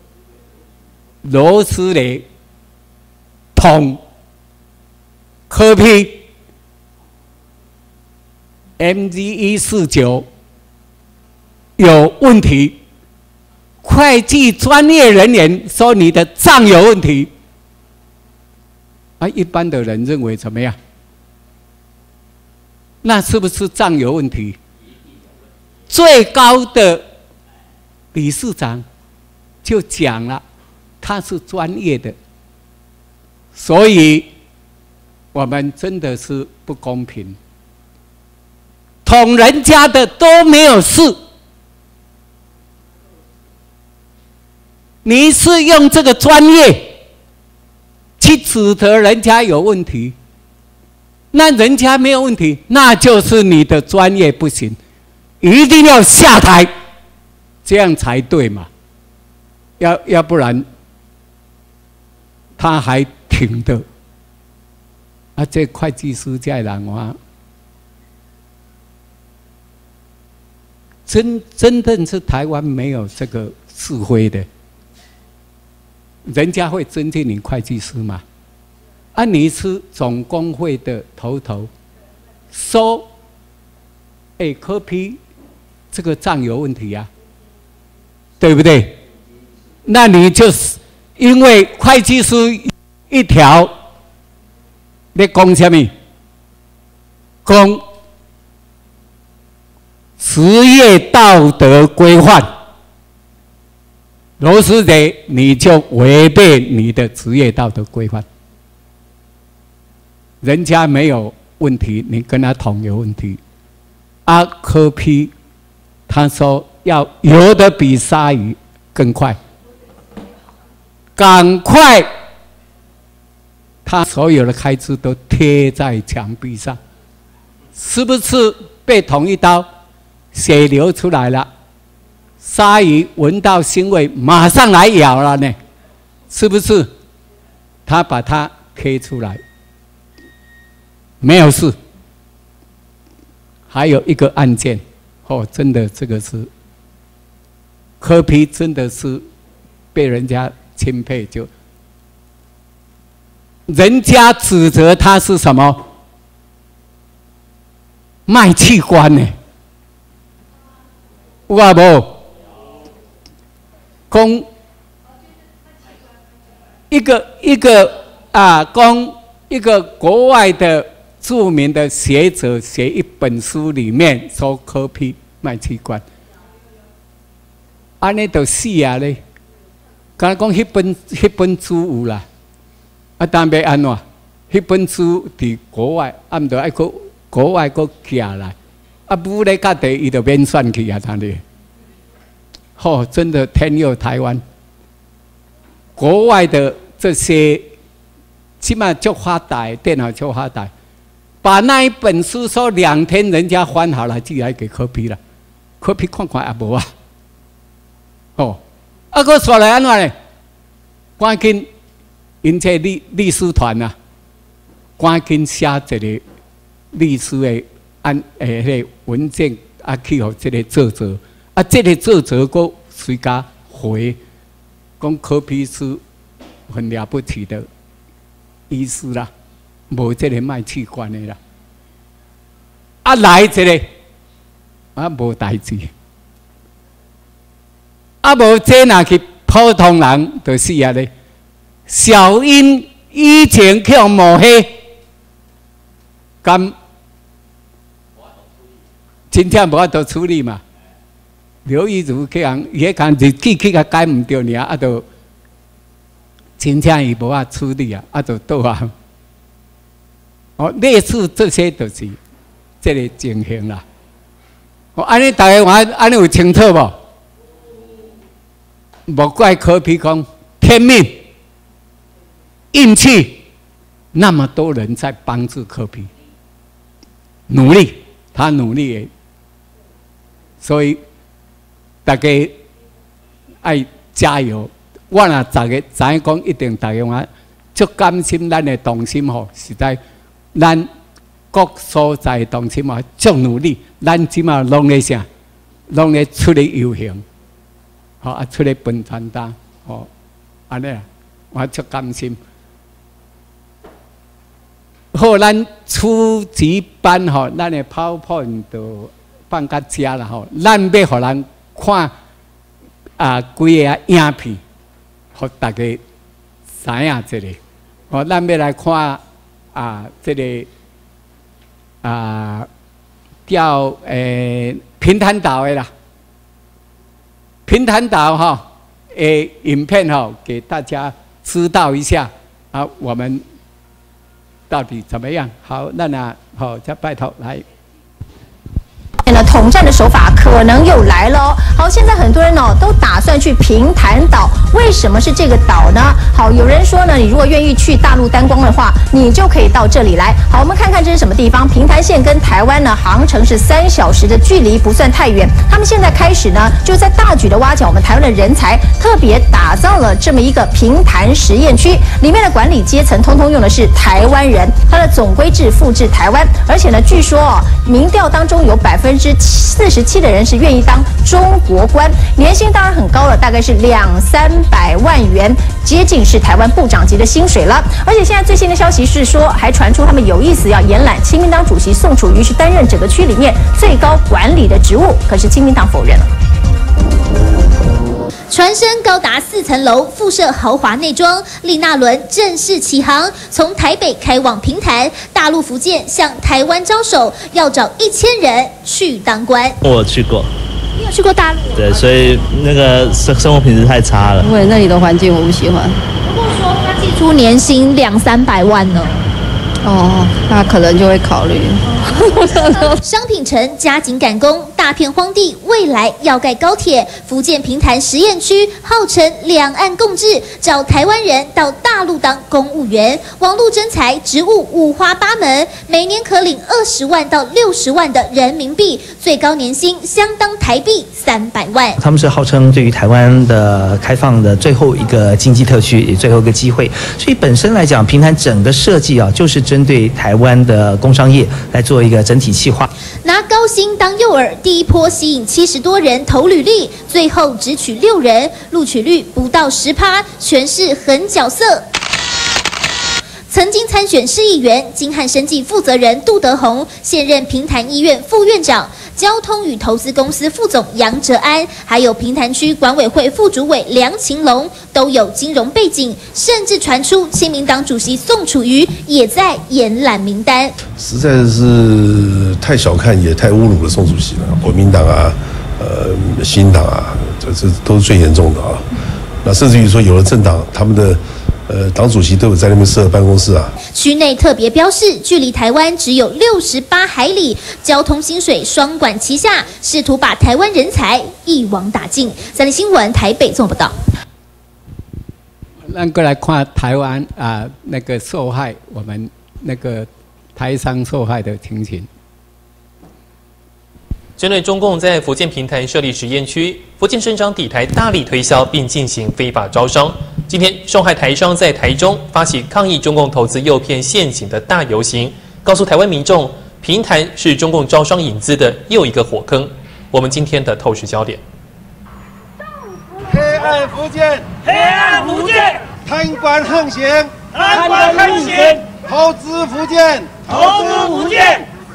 罗斯雷捅柯 P M G 一四九有问题，会计专业人员说你的账有问题，啊，一般的人认为怎么样？那是不是账有问题？最高的理事长就讲了，他是专业的，所以我们真的是不公平，捅人家的都没有事，你是用这个专业去指责人家有问题，那人家没有问题，那就是你的专业不行，一定要下台，这样才对嘛。要要不然他还挺的，啊，这会计师这人话，真真正是台湾没有这个智慧的，人家会尊敬你会计师吗？啊，你是总工会的头头，说，哎，柯 P 这个账有问题啊，对不对？那你就是因为会计师一条，你讲什么？讲职业道德规范，罗斯杰你就违背你的职业道德规范。人家没有问题，你跟他捅有问题。阿柯 P 他说要游得比鲨鱼更快，赶快，他所有的开支都贴在墙壁上，是不是被捅一刀，血流出来了？鲨鱼闻到腥味，马上来咬了呢，是不是？他把它贴出来。没有事。还有一个案件，哦，真的这个是柯 P 真的是被人家钦佩，就人家指责他是什么卖器官呢？有啊无？讲一个一个啊，讲一个国外的著名的学者写一本书，里面说柯 P 卖器官，安尼就死啊咧！敢讲迄本迄本书有啦，啊，但要安怎？迄本书伫国外，啊，毋着爱去国外搁寄来，啊，武咧甲地伊就免选去啊，他哩。哦，真的天佑台湾！国外的这些，起码就发达，电脑就发达。把那一本书说两天，人家翻好了，寄来给柯 P 了，柯 P 看看也无啊。哦，啊，佮说来安怎呢？赶紧，因这律律师团啊，赶紧写一个律师的按诶迄个文件啊，去互这个作者啊，这个作者佮随家回，讲柯 P 是很了不起的医师啦。无这个卖器官的啦，啊来一个，啊无代志，啊无这若去普通人就是啊咧。小英以前去抹黑，咁真正无法度处理嘛。刘一如去人，伊迄工日记去甲改毋着尔，啊，就真正伊无法处理啊，啊，就倒啊。哦，类似这些就是这个情形啦。哦，安尼大家话安尼有清楚无？莫怪柯 P 讲天命。运气，那么多人在帮助柯 P， 努力，他努力的，所以大家爱加油。我若十个知影讲，一定大家话足甘心，咱的同心吼，实在咱各所在的同心吼，足努力，咱即马拢咧啥，拢咧出嚟游行，吼啊出嚟分传单，吼安尼啊，我足甘心。好，咱初级班吼，咱的 PowerPoint 就放到遮啦吼。咱要互人看啊，几个影片，互大家知影这个。哦，咱要来看啊，这个啊，叫诶平潭岛的啦，平潭岛哈诶影片吼，给大家知道一下啊，我们。到底怎么样？好，那呢？好，再拜托来。 统战的手法可能又来了哦。好，现在很多人哦都打算去平潭岛，为什么是这个岛呢？好，有人说呢，你如果愿意去大陆观光的话，你就可以到这里来。好，我们看看这是什么地方？平潭县跟台湾呢航程是三小时的距离，不算太远。他们现在开始呢，就在大举的挖角我们台湾的人才，特别打造了这么一个平潭实验区，里面的管理阶层通通用的是台湾人，它的总规制复制台湾，而且呢，据说哦，民调当中有百分之四十七的人是愿意当中国官，年薪当然很高了，大概是两三百万元，接近是台湾部长级的薪水了。而且现在最新的消息是说，还传出他们有意思要延揽亲民党主席宋楚瑜是担任整个区里面最高管理的职务，可是亲民党否认了。 船身高达四层楼，附设豪华内装，丽娜轮正式起航，从台北开往平潭，大陆福建向台湾招手，要找一千人去当官。 我有去过， 你有去过大陆？ 对，所以那个生生活品质太差了。 因为那里的环境我不喜欢。 如果说他寄出年薪两三百万呢？ 哦，那可能就会考虑。 商品城加紧赶工，大片荒地，未来要盖高铁。福建平潭实验区号称两岸共治，找台湾人到大陆当公务员，网络征才，职务五花八门，每年可领二十万到六十万的人民币，最高年薪相当台币三百万。 他们是号称对于台湾的开放的最后一个经济特区，也最后一个机会，所以本身来讲，平潭整个设计啊，就是针对台湾的工商业来做一个整体企划。 拿高薪当诱饵，第一波吸引七十多人投履历，最后只取六人，录取率不到十趴，全是狠角色。曾经参选市议员、金汉生技负责人杜德宏，现任平潭医院副院长。交通与投资公司副总杨哲安，还有平潭区管委会副主委梁晴龙，都有金融背景，甚至传出亲民党主席宋楚瑜也在延揽名单。 实在是太小看也太侮辱了宋主席了，国民党啊，呃，新党啊，这这都是最严重的啊。那甚至于说，有的政党他们的。呃，党主席都有在那边设办公室啊。 区内特别标示，距离台湾只有六十八海里，交通、薪水双管齐下，试图把台湾人才一网打尽。三立新闻台北综合报道。 咱过来看台湾啊，那个受害，我们那个台商受害的情形。 针对中共在福建平潭设立实验区，福建省长抵台大力推销，并进行非法招商。今天，受害台商在台中发起抗议中共投资诱骗陷阱的大游行，告诉台湾民众，平潭是中共招商引资的又一个火坑。我们今天的透视焦点： 黑暗福建， 黑暗福建， 贪官横行， 贪官横行， 投资福建， 投资福建。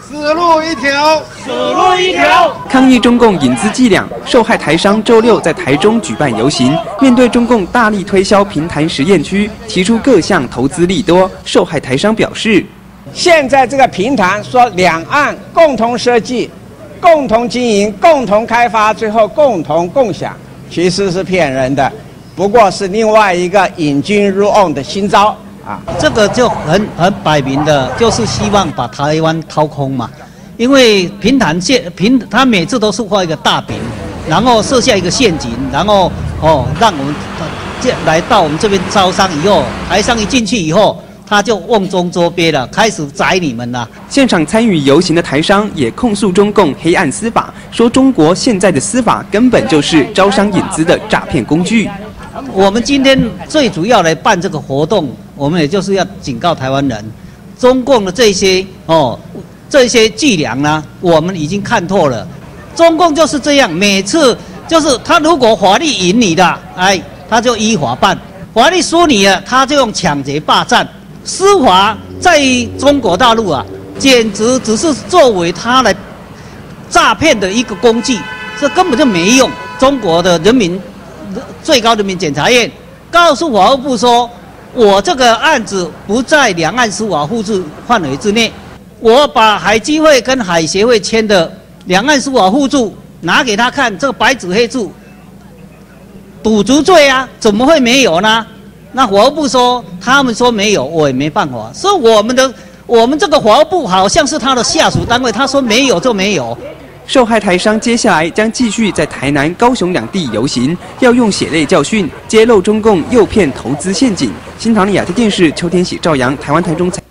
死路一条， 死路一条。 抗议中共引资伎俩，受害台商周六在台中举办游行，面对中共大力推销平潭实验区，提出各项投资利多，受害台商表示， 现在这个平潭说两岸共同设计、共同经营、共同开发，最后共同共享，其实是骗人的，不过是另外一个引军入瓮的新招。啊， 这个就很很摆明的，就是希望把台湾掏空嘛。因为平潭县平，他每次都是画一个大饼，然后设下一个陷阱，然后哦，让我们这来到我们这边招商以后，台商一进去以后，他就瓮中捉鳖了，开始宰你们了。 现场参与游行的台商也控诉中共黑暗司法，说中国现在的司法根本就是招商引资的诈骗工具。 我们今天最主要来办这个活动，我们也就是要警告台湾人，中共的这些哦这些伎俩呢，我们已经看透了。中共就是这样，每次就是他如果法律赢你的，哎，他就依法办；法律输你了，他就用抢劫霸占。司法在中国大陆啊，简直只是作为他来诈骗的一个工具，这根本就没用。中国的人民。最高人民检察院告诉法务部说，我这个案子不在两岸司法互助范围之内，我把海基会跟海协会签的两岸司法互助拿给他看，这个白纸黑字，赌足罪啊，怎么会没有呢？那法务部说，他们说没有，我也没办法，所以我们的我们这个法务部好像是他的下属单位，他说没有就没有。 受害台商接下来将继续在台南、高雄两地游行，要用血泪教训揭露中共诱骗投资陷阱。新唐人亚太电视邱天喜、赵阳，台湾台中采。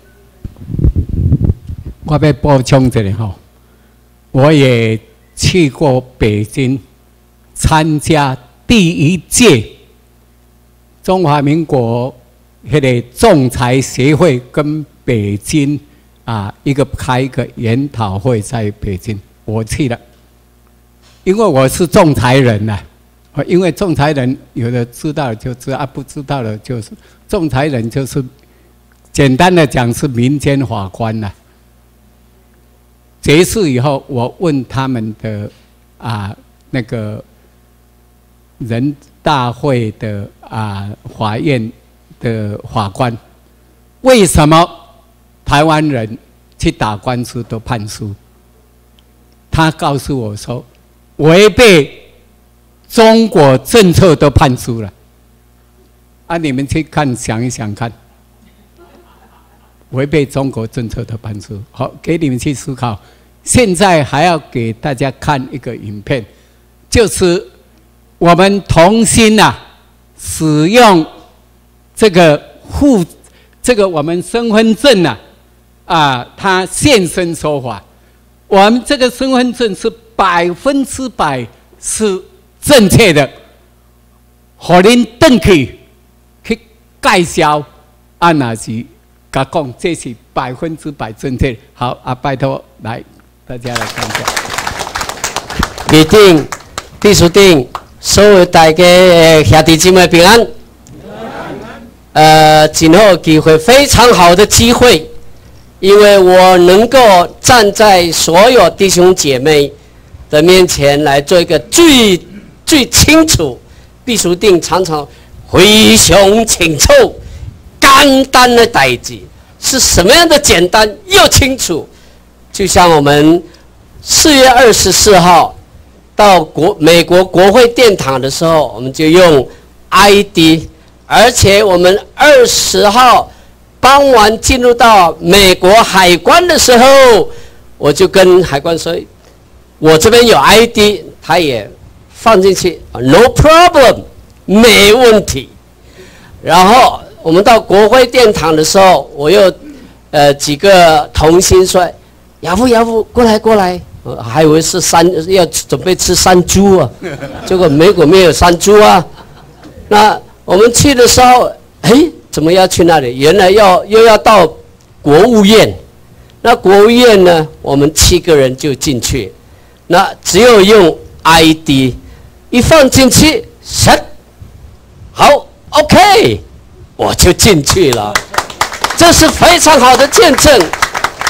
我要补充一下哈，我也去过北京，参加第一届中华民国那个仲裁协会跟北京啊一个开一个研讨会，在北京。我去了，因为我是仲裁人呐、啊，因为仲裁人有的知道就知道，啊不知道的就是仲裁人就是简单的讲是民间法官呐、啊。结束以后，我问他们的啊那个人大会的啊法院的法官，为什么台湾人去打官司都判输？他告诉我说，违背中国政策都判输了。啊，你们去看，想一想看，违背中国政策的判输。好，给你们去思考。现在还要给大家看一个影片，就是我们同心呐、啊，使用这个户，这个我们身份证呐、啊，啊，他现身说法。我们这个身份证是百分之百是正确的，和您登去去介绍，啊，那是甲讲这是百分之百正确。好啊，拜托来，大家来看一下。 秘顶、秘书顶，所有大家兄弟姐妹平安。呃，今后机会非常好的机会。因为我能够站在所有弟兄姐妹的面前来做一个最最清楚，必须定常常非常清楚、简单的代志是什么样的简单又清楚。就像我们四月二十四号到国美国国会殿堂的时候，我们就用 I D， 而且我们二十号。傍晚进入到美国海关的时候，我就跟海关说，我这边有 I D， 他也放进去 ，no problem， 没问题。然后我们到国会殿堂的时候，我又呃几个同心说，亚父亚父过来过来，我还以为是山要准备吃山猪啊，结果美国没有山猪啊。那我们去的时候，哎。怎么要去那里？原来要又要到国务院，那国务院呢？我们七个人就进去，那只有用 I D， 一放进去，唰，好 ，OK， 我就进去了。这是非常好的见证，这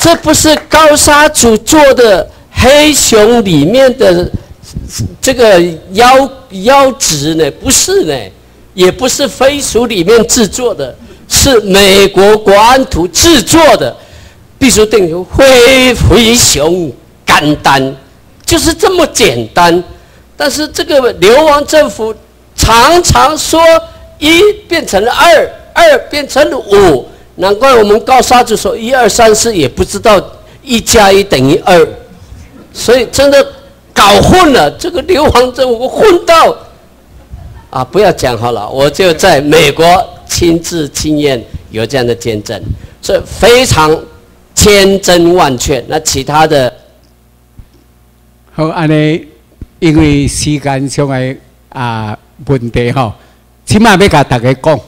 这不是高沙组做的黑熊里面的这个腰腰子呢？不是呢，也不是飞鼠里面制作的，是美国国安图制作的。必须定出灰灰熊肝丹，就是这么简单。但是这个流亡政府常常说一变成了二，二变成了五，难怪我们高沙组说一二三四也不知道一加一等于二，所以真的搞混了。这个流亡政府混到啊，不要讲好了，我就在美国亲自经验有这样的见证，所以非常千真万确。那其他的， 好，安尼因为时间上的啊问题吼，起码要甲大家讲，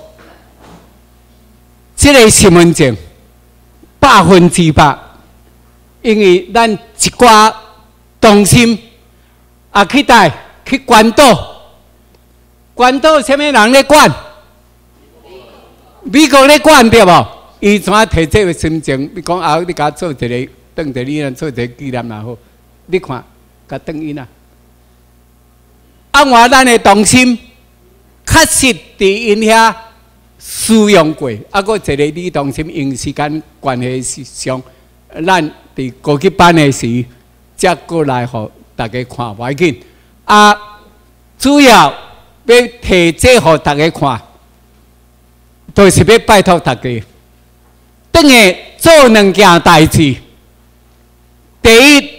这个身份证百分之百，因为咱一寡同心啊去带去关岛，关岛什么人咧管？美国咧管对无？伊怎啊摕这个身份证？你讲啊，你甲做一个，当着你咱做一个纪念也好，你看，甲当因啊。啊，我咱的同心，确实伫因遐使用过。啊，搁一个李同心，因时间关系上，咱伫高级班的时，才过来互大家看，袂要紧。啊，主要要摕这互大家看，就是要拜托大家。等下做两件代志，第一，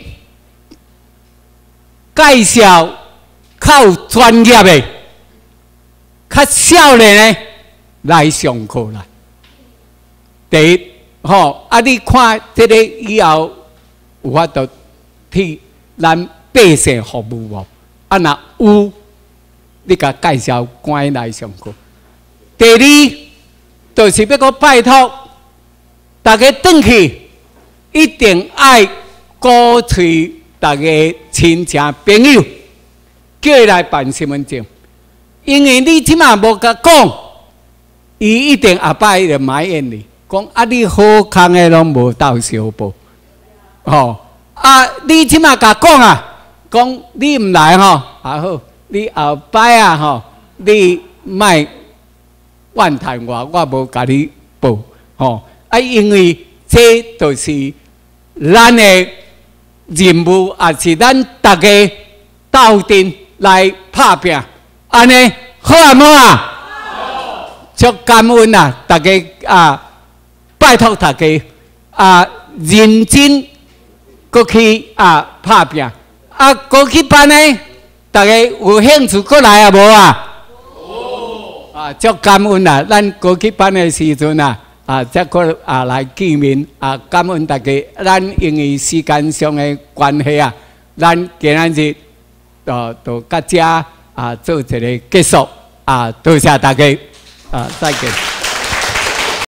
介绍较专业的、较少年的来上课啦。第一，吼、啊，你看这个以后有法度替咱百姓服务无？啊，若有，你甲介绍赶来上课。第二，就是要个拜托。大家转去一定爱鼓吹大家亲戚朋友，叫伊来办身份证，因为你即马无甲讲，伊一定下摆就埋怨你，讲啊你好康的拢无到小报，吼、哦、啊你即马甲讲啊，讲你唔来吼，啊好，你后摆啊吼，你莫怨叹我，我无甲你报，吼、哦。啊，因为这就是咱的任务，也是咱大家斗阵来拍拼，安尼好啊无啊？足感恩啊！大家啊，拜托大家啊，认真过去啊拍拼。啊，过去班呢，大家有兴趣过来啊无啊？啊，足感恩啊！咱过去班的时阵啊。啊，再个啊来见面啊，感恩大家。咱因为时间上的关系啊，咱今仔日就就到这啊做一个结束啊，多谢大家啊，再见。